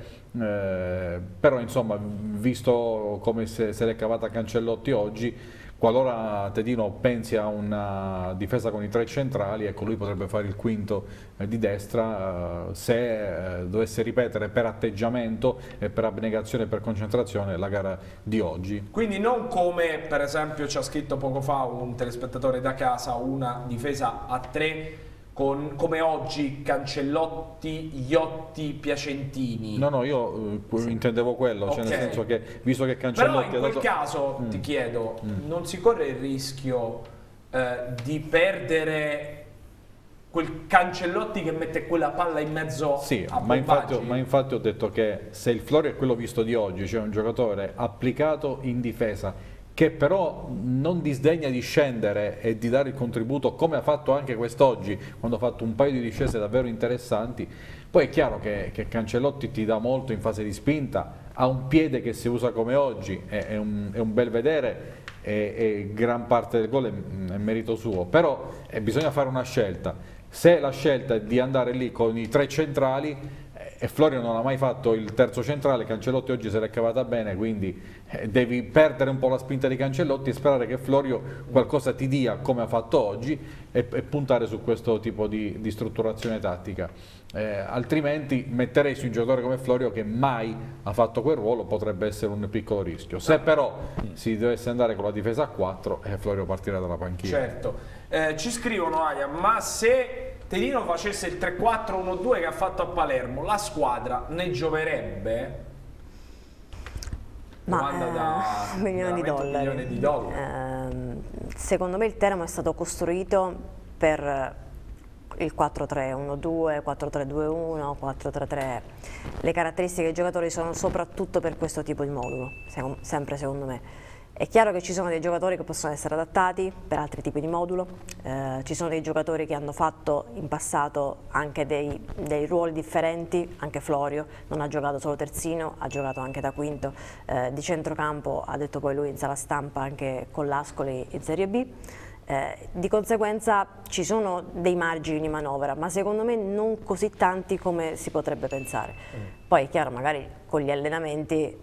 però insomma, visto come se l'è cavata Cancellotti oggi, qualora Tedino pensi a una difesa con i 3 centrali, ecco, lui potrebbe fare il quinto di destra, se dovesse ripetere per atteggiamento e per abnegazione e per concentrazione la gara di oggi. Quindi non come per esempio ci ha scritto poco fa un telespettatore da casa, una difesa a 3 come oggi Cancellotti, Iotti, Piacentini. No, io intendevo quello, cioè nel senso che visto che Cancellotti però in quel caso ti chiedo, non si corre il rischio di perdere quel Cancellotti che mette quella palla in mezzo a Bombaggi? Ma infatti ho detto che se il Florio è quello visto di oggi, cioè un giocatore applicato in difesa, che però non disdegna di scendere e di dare il contributo, come ha fatto anche quest'oggi, quando ha fatto un paio di discese davvero interessanti. Poi è chiaro che Cancellotti ti dà molto in fase di spinta, ha un piede che si usa come oggi, è un bel vedere, e gran parte del gol è merito suo, però bisogna fare una scelta. Se la scelta è di andare lì con i 3 centrali, e Florio non ha mai fatto il terzo centrale, Cancellotti oggi se l'è cavata bene, quindi devi perdere un po' la spinta di Cancellotti e sperare che Florio qualcosa ti dia come ha fatto oggi, e puntare su questo tipo di strutturazione tattica. Altrimenti metterei su un giocatore come Florio, che mai ha fatto quel ruolo, potrebbe essere un piccolo rischio. Se però si dovesse andare con la difesa a 4, Florio partirà dalla panchina. Certo. Ci scrivono, Aia, ma se Tedino facesse il 3-4-1-2 che ha fatto a Palermo, la squadra ne gioverebbe? Domanda da milioni di dollari. Secondo me il Teramo è stato costruito per il 4-3-1-2, 4-3-2-1, 4-3-3. Le caratteristiche dei giocatori sono soprattutto per questo tipo di modulo, sempre secondo me. È chiaro che ci sono dei giocatori che possono essere adattati per altri tipi di modulo, ci sono dei giocatori che hanno fatto in passato anche dei ruoli differenti, anche Florio non ha giocato solo terzino, ha giocato anche da quinto, di centrocampo ha detto poi lui in sala stampa anche con l'Ascoli in Serie B. Di conseguenza ci sono dei margini di manovra, ma secondo me non così tanti come si potrebbe pensare. Poi è chiaro, magari con gli allenamenti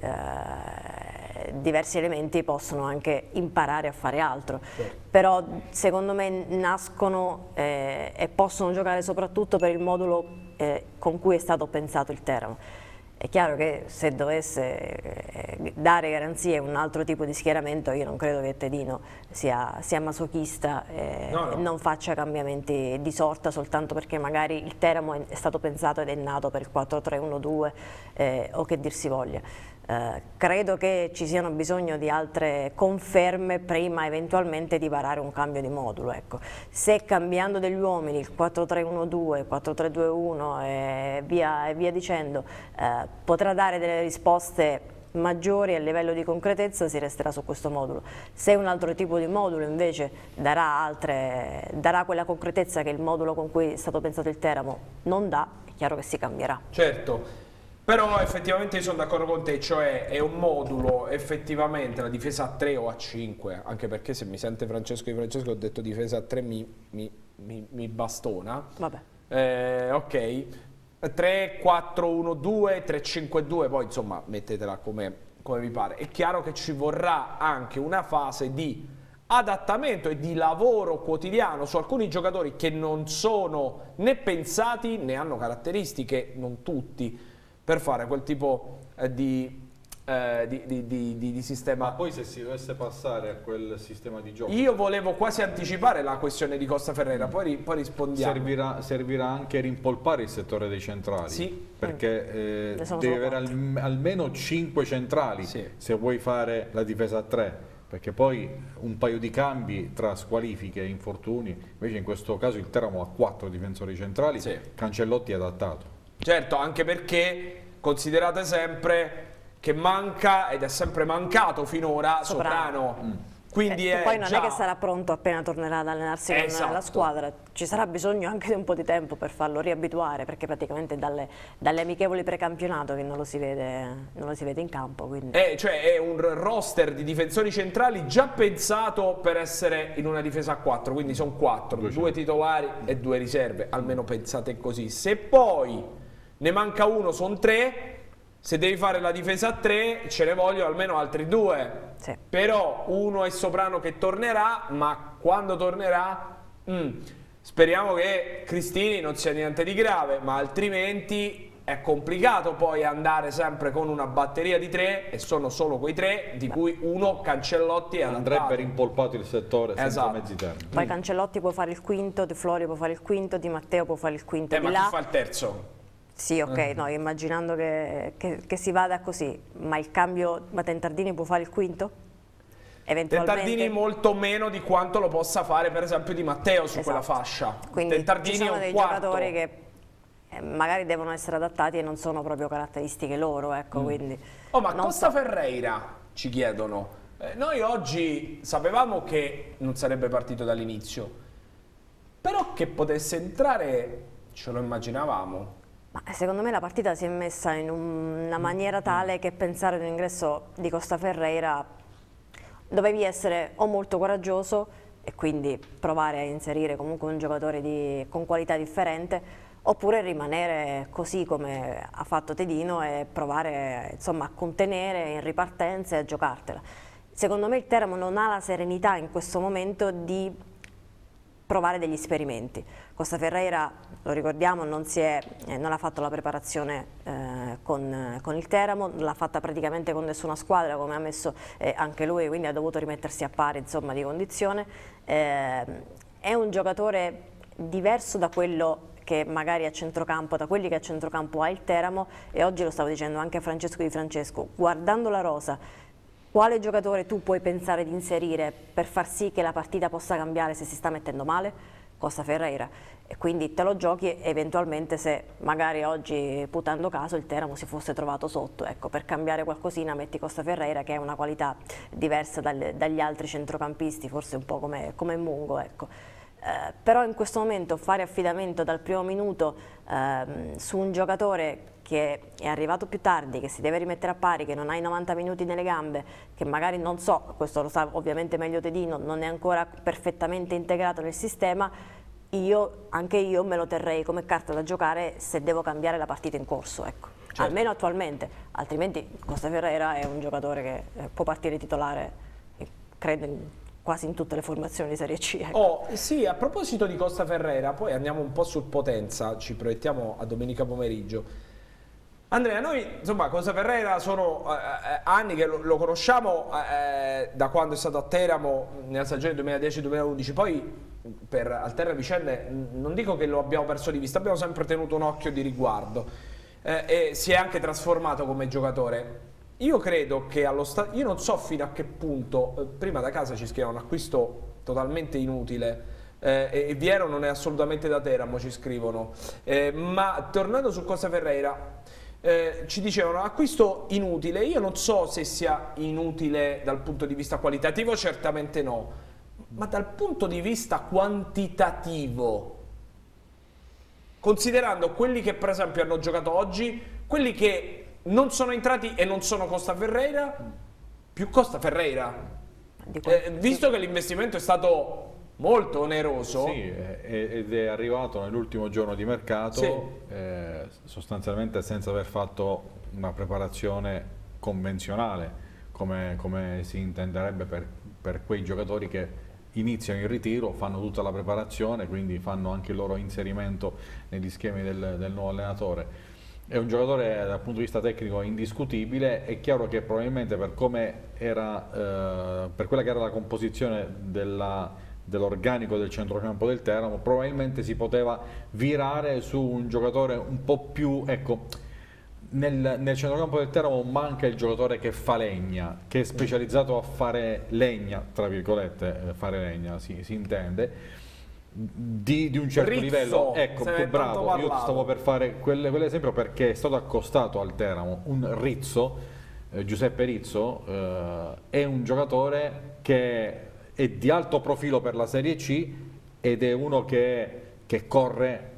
diversi elementi possono anche imparare a fare altro, però secondo me nascono e possono giocare soprattutto per il modulo con cui è stato pensato il Teramo. È chiaro che se dovesse dare garanzie a un altro tipo di schieramento, io non credo che Tedino sia masochista e non faccia cambiamenti di sorta soltanto perché magari il Teramo è stato pensato ed è nato per il 4-3-1-2 o che dir si voglia. Credo che ci siano bisogno di altre conferme prima eventualmente di varare un cambio di modulo. Ecco. Se cambiando degli uomini il 4-3-1-2, il 4-3-2-1 e via dicendo potrà dare delle risposte maggiori a livello di concretezza, si resterà su questo modulo. Se un altro tipo di modulo invece darà quella concretezza che il modulo con cui è stato pensato il Teramo non dà, è chiaro che si cambierà. Certo. Però effettivamente io sono d'accordo con te, cioè è un modulo effettivamente la difesa a 3 o a 5, anche perché se mi sente Francesco Di Francesco ho detto difesa a 3 mi bastona. Vabbè. Ok, 3, 4, 1, 2, 3, 5, 2, poi insomma mettetela come vi pare. È chiaro che ci vorrà anche una fase di adattamento e di lavoro quotidiano su alcuni giocatori che non sono né pensati né hanno caratteristiche, non tutti, per fare quel tipo di sistema. Ma poi se si dovesse passare a quel sistema di gioco... Io volevo quasi anticipare la questione di Costa Ferreira, poi rispondiamo. Servirà anche rimpolpare il settore dei centrali, sì, perché devi avere almeno 5 centrali, sì, se vuoi fare la difesa a 3, perché poi un paio di cambi tra squalifiche e infortuni, invece in questo caso il Teramo ha 4 difensori centrali, sì, Cancellotti è adattato. Certo, anche perché considerate sempre che manca, ed è sempre mancato finora, Soprano. Quindi poi non è che sarà pronto appena tornerà ad allenarsi con la squadra, ci sarà bisogno anche di un po' di tempo per farlo riabituare, perché praticamente dalle amichevoli precampionato che non lo si vede in campo. Quindi. Cioè è un roster di difensori centrali già pensato per essere in una difesa a 4, quindi sono 4, 2 titolari e 2 riserve, almeno pensate così. Se poi ne manca uno, sono 3, se devi fare la difesa a 3 ce ne vogliono almeno altri 2. Sì. Però uno è Soprano che tornerà, ma quando tornerà speriamo che Cristini non sia niente di grave, ma altrimenti è complicato poi andare sempre con una batteria di 3 e sono solo quei 3 di cui uno Cancellotti è andrebbe rimpolpato il settore senza mezzi termini. Poi Cancellotti può fare il quinto, De Florio può fare il quinto, Di Matteo può fare il quinto, ma chi fa il terzo? Sì, ok, no, immaginando che si vada così, ma il cambio, ma Tentardini può fare il quinto? Eventualmente? Tentardini molto meno di quanto lo possa fare per esempio Di Matteo su quella fascia. Quindi Tentardini ci sono è un dei quarto. giocatori che magari devono essere adattati e non sono proprio caratteristiche loro, ecco, quindi... Oh, ma Costa Ferreira, ci chiedono, noi oggi sapevamo che non sarebbe partito dall'inizio, però che potesse entrare ce lo immaginavamo. Ma secondo me la partita si è messa in una maniera tale che pensare ad un ingresso di Costa Ferreira dovevi essere o molto coraggioso e quindi provare a inserire comunque un giocatore con qualità differente, oppure rimanere così come ha fatto Tedino e provare insomma a contenere in ripartenza e a giocartela. Secondo me il Teramo non ha la serenità in questo momento di provare degli esperimenti. Costa Ferreira, lo ricordiamo, non ha fatto la preparazione con il Teramo, non l'ha fatta praticamente con nessuna squadra, come ha messo anche lui, quindi ha dovuto rimettersi a pari insomma, di condizione. È un giocatore diverso da quello che magari a centrocampo, da quelli che a centrocampo ha il Teramo, e oggi lo stavo dicendo anche a Francesco Di Francesco, guardando la rosa, quale giocatore tu puoi pensare di inserire per far sì che la partita possa cambiare se si sta mettendo male? Costa Ferreira, e quindi te lo giochi eventualmente se magari oggi, putando caso, il Teramo si fosse trovato sotto, ecco, per cambiare qualcosina metti Costa Ferreira, che è una qualità diversa dagli altri centrocampisti, forse un po' come Mungo, ecco. Però in questo momento fare affidamento dal primo minuto su un giocatore che è arrivato più tardi, che si deve rimettere a pari, che non ha i 90 minuti nelle gambe, che magari, non so, questo lo sa ovviamente meglio Tedino, non è ancora perfettamente integrato nel sistema, anche io me lo terrei come carta da giocare se devo cambiare la partita in corso, ecco. Certo. Almeno attualmente, altrimenti Costa Ferreira è un giocatore che può partire titolare, credo, quasi in tutte le formazioni di Serie C. Ecco. Oh, sì, a proposito di Costa Ferreira, poi andiamo un po' sul Potenza, ci proiettiamo a domenica pomeriggio. Andrea, noi insomma Costa Ferreira sono anni che lo conosciamo da quando è stato a Teramo nella stagione 2010-2011, poi per alterne vicende non dico che lo abbiamo perso di vista, abbiamo sempre tenuto un occhio di riguardo e si è anche trasformato come giocatore. Io credo che allo stato, io non so fino a che punto, prima da casa ci scrivono un acquisto totalmente inutile, e Viero non è assolutamente da Teramo, ci scrivono, ma tornando su Costa Ferreira, ci dicevano acquisto inutile. Io non so se sia inutile dal punto di vista qualitativo, certamente no, ma dal punto di vista quantitativo, considerando quelli che per esempio hanno giocato oggi, quelli che non sono entrati e non sono Costa Ferreira, più Costa Ferreira, visto che l'investimento è stato molto oneroso. Sì, ed è arrivato nell'ultimo giorno di mercato, sì. Sostanzialmente senza aver fatto una preparazione convenzionale, come si intenderebbe per quei giocatori che iniziano il ritiro, fanno tutta la preparazione, quindi fanno anche il loro inserimento negli schemi del nuovo allenatore. È un giocatore dal punto di vista tecnico indiscutibile. È chiaro che probabilmente per come era, per quella che era la composizione dell'organico del centrocampo del Teramo, probabilmente si poteva virare su un giocatore un po' più, ecco, nel centrocampo del Teramo manca il giocatore che fa legna, che è specializzato a fare legna, tra virgolette, fare legna si intende, di un certo Rizzo, livello, ecco, più bravo. Io stavo per fare quell'esempio perché è stato accostato al Teramo un Rizzo, Giuseppe Rizzo, è un giocatore che è di alto profilo per la Serie C ed è uno che corre,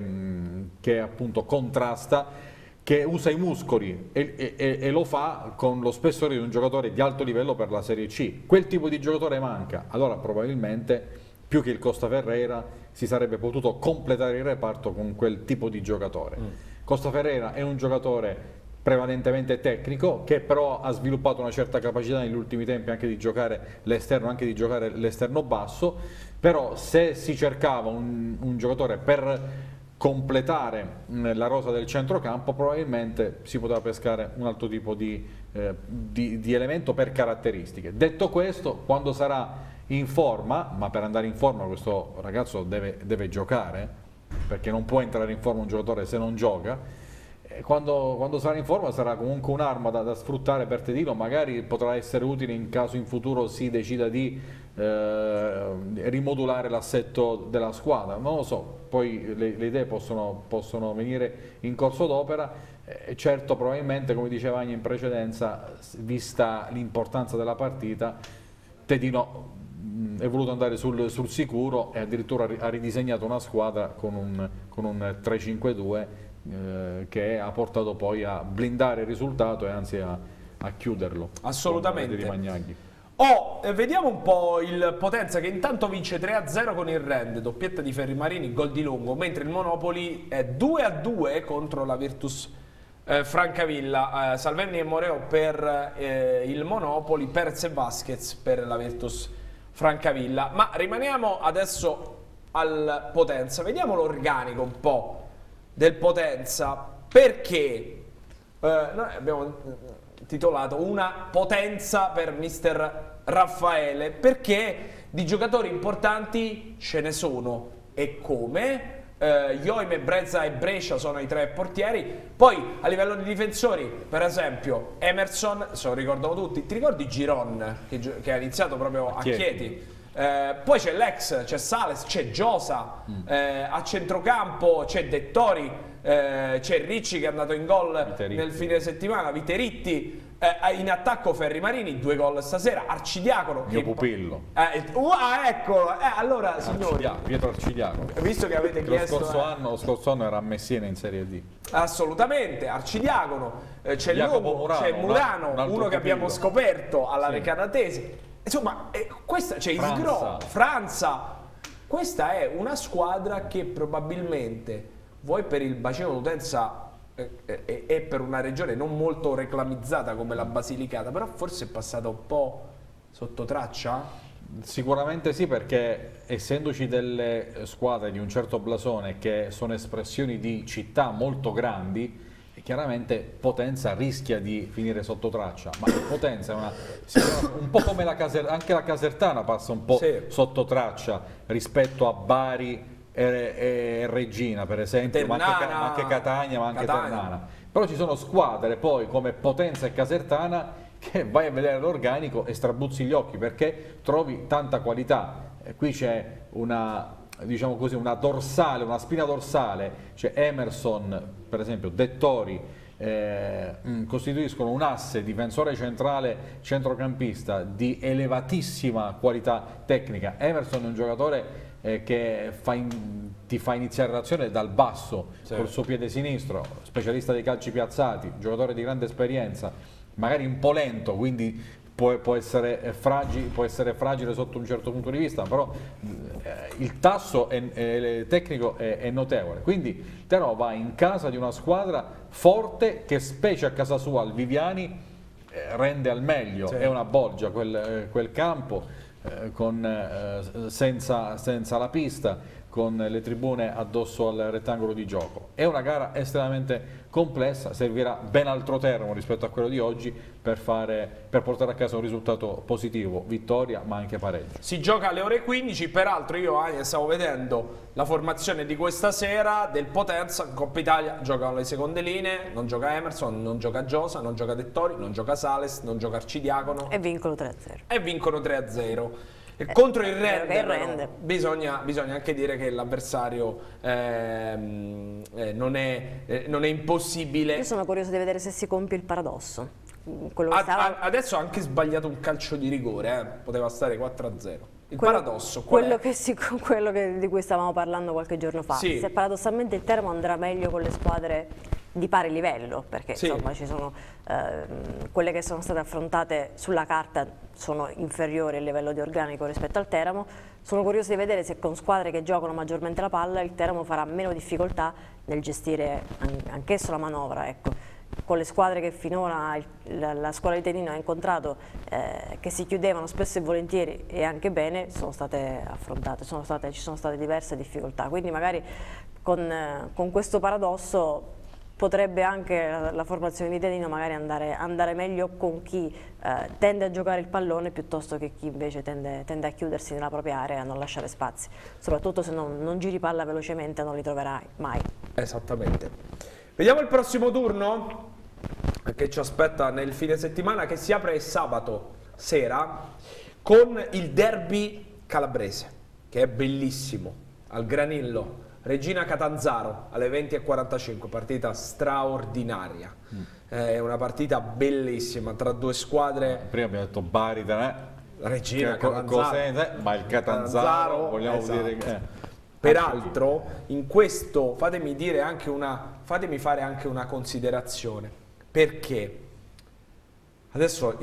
che appunto contrasta, che usa i muscoli e lo fa con lo spessore di un giocatore di alto livello per la Serie C. Quel tipo di giocatore manca, allora probabilmente più che il Costa Ferreira si sarebbe potuto completare il reparto con quel tipo di giocatore. Costa Ferreira è un giocatore prevalentemente tecnico, che però ha sviluppato una certa capacità negli ultimi tempi anche di giocare l'esterno, anche di giocare l'esterno basso, però se si cercava un giocatore per completare la rosa del centrocampo, probabilmente si poteva pescare un altro tipo di elemento per caratteristiche. Detto questo, quando sarà in forma, ma per andare in forma questo ragazzo deve giocare, perché non può entrare in forma un giocatore se non gioca, quando sarà in forma sarà comunque un'arma da sfruttare per Tedino, magari potrà essere utile in caso in futuro si decida di rimodulare l'assetto della squadra, non lo so, poi le idee possono venire in corso d'opera. Certo, probabilmente, come diceva Agni in precedenza, vista l'importanza della partita, Tedino è voluto andare sul sicuro e addirittura ha ridisegnato una squadra con un 3-5-2 che ha portato poi a blindare il risultato e anzi a chiuderlo. Assolutamente. Vediamo un po' il Potenza, che intanto vince 3-0 con il Rend, doppietta di Ferrimarini, gol di Longo, mentre il Monopoli è 2-2 contro la Virtus Francavilla. Salvenni e Moreo per il Monopoli, Perez e Vasquez per la Virtus Francavilla. Ma rimaniamo adesso al Potenza, vediamo l'organico un po' del Potenza, perché noi abbiamo titolato Una potenza per mister Raffaele, perché di giocatori importanti ce ne sono e come. Ioime, Brezza e Brescia sono i tre portieri. Poi a livello di difensori, per esempio Emerson, se lo ricordano tutti. Ti ricordi Giron che ha iniziato proprio a Chieti? Poi c'è l'ex, c'è Sales, c'è Giosa, a centrocampo c'è Dettori, c'è Ricci che è andato in gol nel fine settimana, Viteritti, in attacco Ferri Marini, 2 gol stasera, Arcidiacono. Mio pupillo. Eccolo, allora signori, Pietro Arcidiacono. visto che avete chiesto... Lo scorso anno era a Messina in Serie D. Assolutamente, Arcidiacono, c'è Jacopo c'è Murano, un altro uno che abbiamo pupillo. scoperto alla Recanatese. Insomma, questa c'è Isgro, Franza. Questa è una squadra che probabilmente, vuoi per il bacino d'utenza e per una regione non molto reclamizzata come la Basilicata, però forse è passata un po' sotto traccia? Sicuramente sì, perché essendoci delle squadre di un certo blasone che sono espressioni di città molto grandi, chiaramente Potenza rischia di finire sotto traccia, ma Potenza è un po' come anche la Casertana passa un po' sotto traccia rispetto a Bari e Regina, per esempio, ma anche Catania, ma anche Ternana. Però ci sono squadre poi come Potenza e Casertana che vai a vedere l'organico e strabuzzi gli occhi perché trovi tanta qualità. Qui c'è una, diciamo così, una dorsale, una spina dorsale, c'è Emerson, per esempio, Dettori, costituiscono un asse difensore centrale centrocampista di elevatissima qualità tecnica. Emerson è un giocatore che ti fa iniziare l'azione dal basso, col suo piede sinistro, specialista dei calci piazzati, giocatore di grande esperienza, magari un po' lento, quindi può essere fragile sotto un certo punto di vista, però il tasso tecnico è notevole. Quindi Teramo va in casa di una squadra forte che, specie a casa sua al Viviani, rende al meglio. È una bolgia quel campo, senza la pista, con le tribune addosso al rettangolo di gioco. È una gara estremamente complessa, servirà ben altro Teramo rispetto a quello di oggi per portare a casa un risultato positivo, vittoria ma anche pareggio. Si gioca alle ore 15, peraltro io stavo vedendo la formazione di questa sera del Potenza. In Coppa Italia giocano le seconde linee, non gioca Emerson, non gioca Giosa, non gioca Dettori, non gioca Sales, non gioca Arcidiacono. E vincono 3-0. E vincono 3-0. Contro il Rende, Bisogna bisogna anche dire che l'avversario non è impossibile. Io sono curioso di vedere se si compie il paradosso. Adesso ha anche sbagliato un calcio di rigore, poteva stare 4-0. Il paradosso quello di cui stavamo parlando qualche giorno fa. Sì. Se paradossalmente il Teramo andrà meglio con le squadre di pari livello, perché insomma ci sono quelle che sono state affrontate sulla carta sono inferiori a livello di organico rispetto al Teramo. Sono curioso di vedere se con squadre che giocano maggiormente la palla il Teramo farà meno difficoltà nel gestire anch'esso la manovra, ecco. Con le squadre che finora la scuola di Tenino ha incontrato, che si chiudevano spesso e volentieri e anche bene, sono state affrontate, ci sono state diverse difficoltà, quindi magari con questo paradosso potrebbe anche la formazione di Tenino magari andare meglio con chi tende a giocare il pallone piuttosto che chi invece tende a chiudersi nella propria area e a non lasciare spazi, soprattutto se non giri palla velocemente non li troverai mai. Esattamente. Vediamo il prossimo turno che ci aspetta nel fine settimana, che si apre sabato sera con il derby calabrese, che è bellissimo, al Granillo. Regina Catanzaro alle 20:45, partita straordinaria, è una partita bellissima tra due squadre. Prima abbiamo detto Bari, Regina Catanzaro, ma il Catanzaro vogliamo dire peraltro in questo fatemi fare anche una considerazione, perché adesso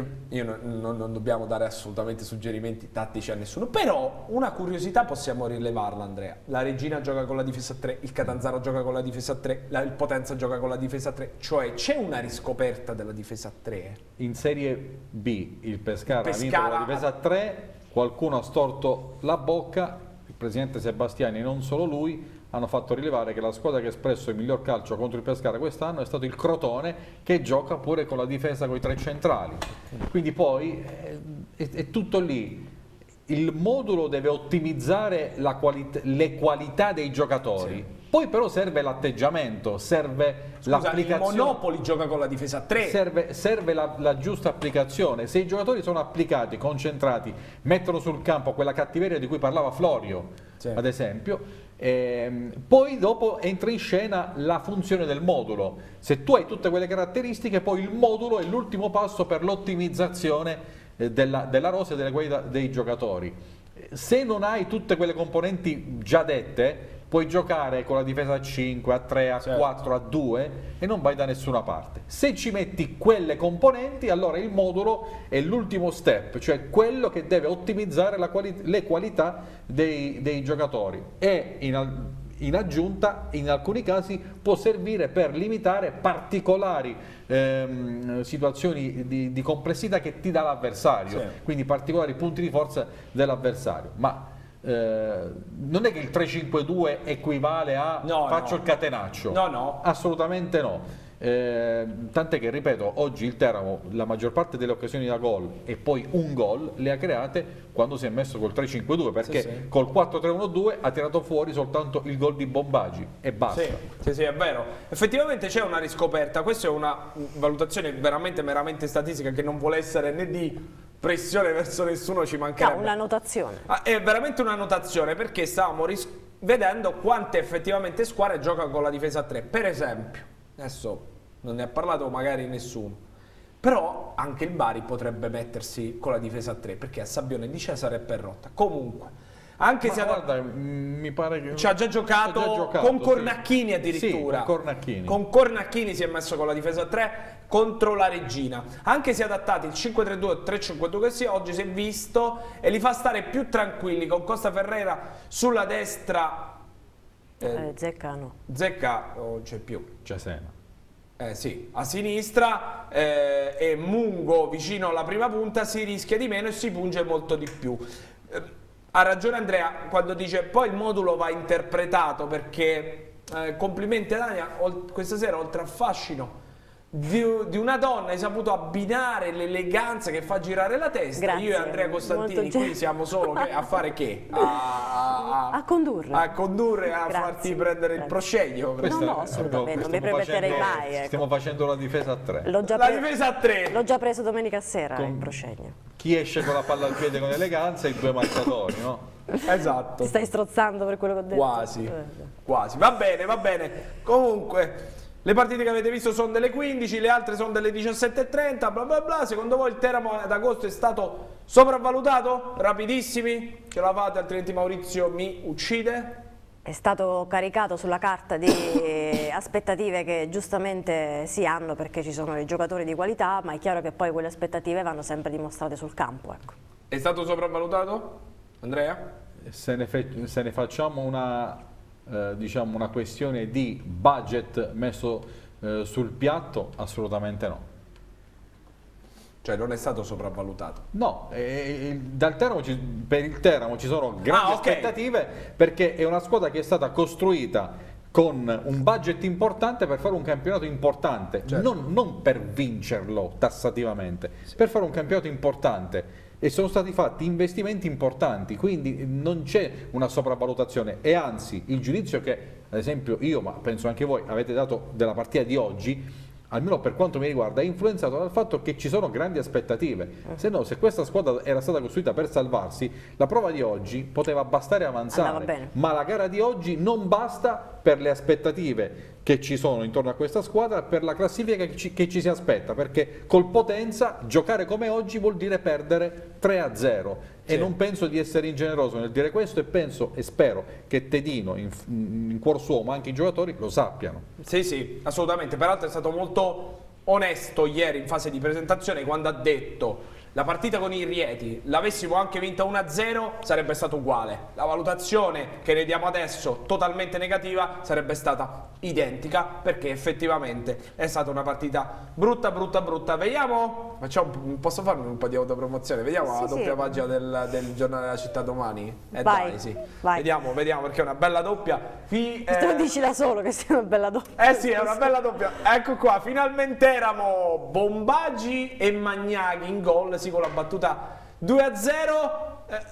non dobbiamo dare assolutamente suggerimenti tattici a nessuno, però una curiosità possiamo rilevarla, Andrea. La Regina gioca con la difesa a 3, il Catanzaro gioca con la difesa a 3, il Potenza gioca con la difesa a 3, cioè c'è una riscoperta della difesa a 3. In Serie B il Pescara ha vinto con la difesa a 3, qualcuno ha storto la bocca, il presidente Sebastiani e non solo lui hanno fatto rilevare che la squadra che ha espresso il miglior calcio contro il Pescara quest'anno è stato il Crotone, che gioca pure con la difesa con i 3 centrali. Quindi poi è tutto lì. Il modulo deve ottimizzare le qualità dei giocatori. Poi però serve l'atteggiamento, serve l'applicazione. Il Monopoli gioca con la difesa a 3. Serve la giusta applicazione. Se i giocatori sono applicati, concentrati, mettono sul campo quella cattiveria di cui parlava Florio, ad esempio, poi dopo entra in scena la funzione del modulo. Se tu hai tutte quelle caratteristiche, poi il modulo è l'ultimo passo per l'ottimizzazione della rosa e delle qualità dei giocatori. Se non hai tutte quelle componenti già dette, puoi giocare con la difesa a 5, a 3, a 4, a 2 e non vai da nessuna parte. Se ci metti quelle componenti, allora il modulo è l'ultimo step, cioè quello che deve ottimizzare le qualità dei giocatori e in aggiunta, in alcuni casi, può servire per limitare particolari situazioni di complessità che ti dà l'avversario, quindi particolari punti di forza dell'avversario. Ma non è che il 3-5-2 equivale a faccio il catenaccio, assolutamente no. Tant'è che, ripeto, oggi il Teramo la maggior parte delle occasioni da gol e poi un gol le ha create quando si è messo col 3-5-2, perché col 4-3-1-2 ha tirato fuori soltanto il gol di Bombagi e basta. Sì, è vero, effettivamente c'è una riscoperta. Questa è una valutazione veramente meramente statistica, che non vuole essere né di pressione verso nessuno, ci mancherebbe. Una notazione. È veramente una notazione, perché stavamo vedendo quante effettivamente squadre giocano con la difesa a 3. Per esempio, adesso non ne ha parlato magari nessuno, però anche il Bari potrebbe mettersi con la difesa a 3, perché a Sabbione di Cesare e Perrotta. Comunque, anche se mi pare che ci ha già giocato con Cornacchini addirittura. Sì, con Cornacchini si è messo con la difesa a 3 contro la Regina. Anche si è adattati il 5-3-2 o 3-5-2 che sia, oggi si è visto e li fa stare più tranquilli, con Costa Ferreira sulla destra. Zecca no. Zecca non c'è più. Cesena. Sì, a sinistra e Mungo vicino alla prima punta, si rischia di meno e si punge molto di più. Ha ragione Andrea quando dice poi il modulo va interpretato, perché complimenti ad Ania, questa sera oltre al fascino di una donna hai saputo abbinare l'eleganza che fa girare la testa. Grazie, io e Andrea Costantini qui siamo solo a fare che? A condurre. A condurre, a farti prendere il proscenio. No, assolutamente, non mi permetterei mai. Ecco. Stiamo facendo la difesa a 3. Difesa a 3. L'ho già preso domenica sera il proscenio. Chi esce con la palla al piede con eleganza e i due marcatori, no? Esatto. Ti stai strozzando per quello che ho detto? Quasi. Va bene. Comunque, le partite che avete visto sono delle 15, le altre sono delle 17:30, bla bla bla. Secondo voi il Teramo ad agosto è stato sopravvalutato? Rapidissimi, ce la fate, altrimenti Maurizio mi uccide. È stato caricato sulla carta di aspettative che giustamente si hanno, perché ci sono dei giocatori di qualità, ma è chiaro che poi quelle aspettative vanno sempre dimostrate sul campo. Ecco. È stato sopravvalutato? Andrea? Se ne facciamo diciamo una questione di budget messo sul piatto, assolutamente no. Cioè non è stato sopravvalutato? No, per il Teramo ci sono grandi aspettative, perché è una squadra che è stata costruita con un budget importante per fare un campionato importante, non per vincerlo tassativamente, per fare un campionato importante. E sono stati fatti investimenti importanti, quindi non c'è una sopravvalutazione, e anzi il giudizio che ad esempio io, ma penso anche voi, avete dato della partita di oggi, almeno per quanto mi riguarda, è influenzato dal fatto che ci sono grandi aspettative. Se no, se questa squadra era stata costruita per salvarsi, la prova di oggi poteva bastare avanzare, ma la gara di oggi non basta per le aspettative che ci sono intorno a questa squadra, per la classifica che ci si aspetta, perché col Potenza giocare come oggi vuol dire perdere 3-0 e non penso di essere ingeneroso nel dire questo, e penso e spero che Tedino in cuor suo, ma anche i giocatori, lo sappiano. Sì, assolutamente. Peraltro è stato molto onesto ieri in fase di presentazione, quando ha detto: la partita con i Rieti l'avessimo anche vinta 1-0 sarebbe stato uguale, la valutazione che ne diamo adesso, totalmente negativa, sarebbe stata identica, perché effettivamente è stata una partita brutta. Vediamo, posso farmi un po' di autopromozione? Vediamo la doppia pagina del giornale della città domani? Vai. Vediamo, perché è una bella doppia. Te lo dici da solo che sia una bella doppia. Sì, è una bella doppia. Ecco qua, finalmente erano Bombagi e Magnaghi in gol, con la battuta 2-0.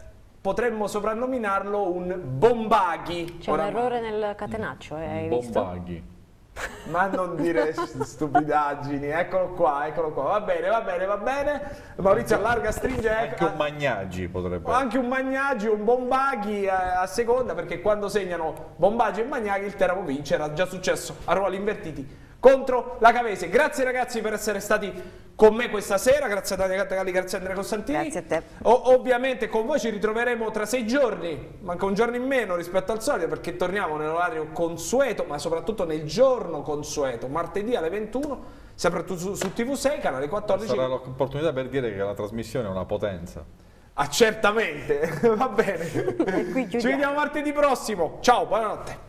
potremmo soprannominarlo un bombaghi. C'è un errore nel catenaccio, hai visto? Bombaghi. Ma non dire stupidaggini, eccolo qua, va bene, va bene. Maurizio allarga, stringe. Anche un Magnaggi potrebbe essere. Anche un Magnaggi, un Bombaghi a seconda, perché quando segnano Bombaggi e Magnaghi il Teramo vince, era già successo a ruoli invertiti contro la Cavese. Grazie ragazzi per essere stati con me questa sera, grazie a Tania Galli, grazie a Andrea Costantini. Grazie a te. Ovviamente con voi ci ritroveremo tra 6 giorni, manca un giorno in meno rispetto al solito, perché torniamo nell'orario consueto, ma soprattutto nel giorno consueto, martedì alle 21, sempre su TV6, canale 14. Sarà l'opportunità per dire che la trasmissione è una potenza. Ah, certamente, va bene. Ci vediamo martedì prossimo, ciao, buonanotte.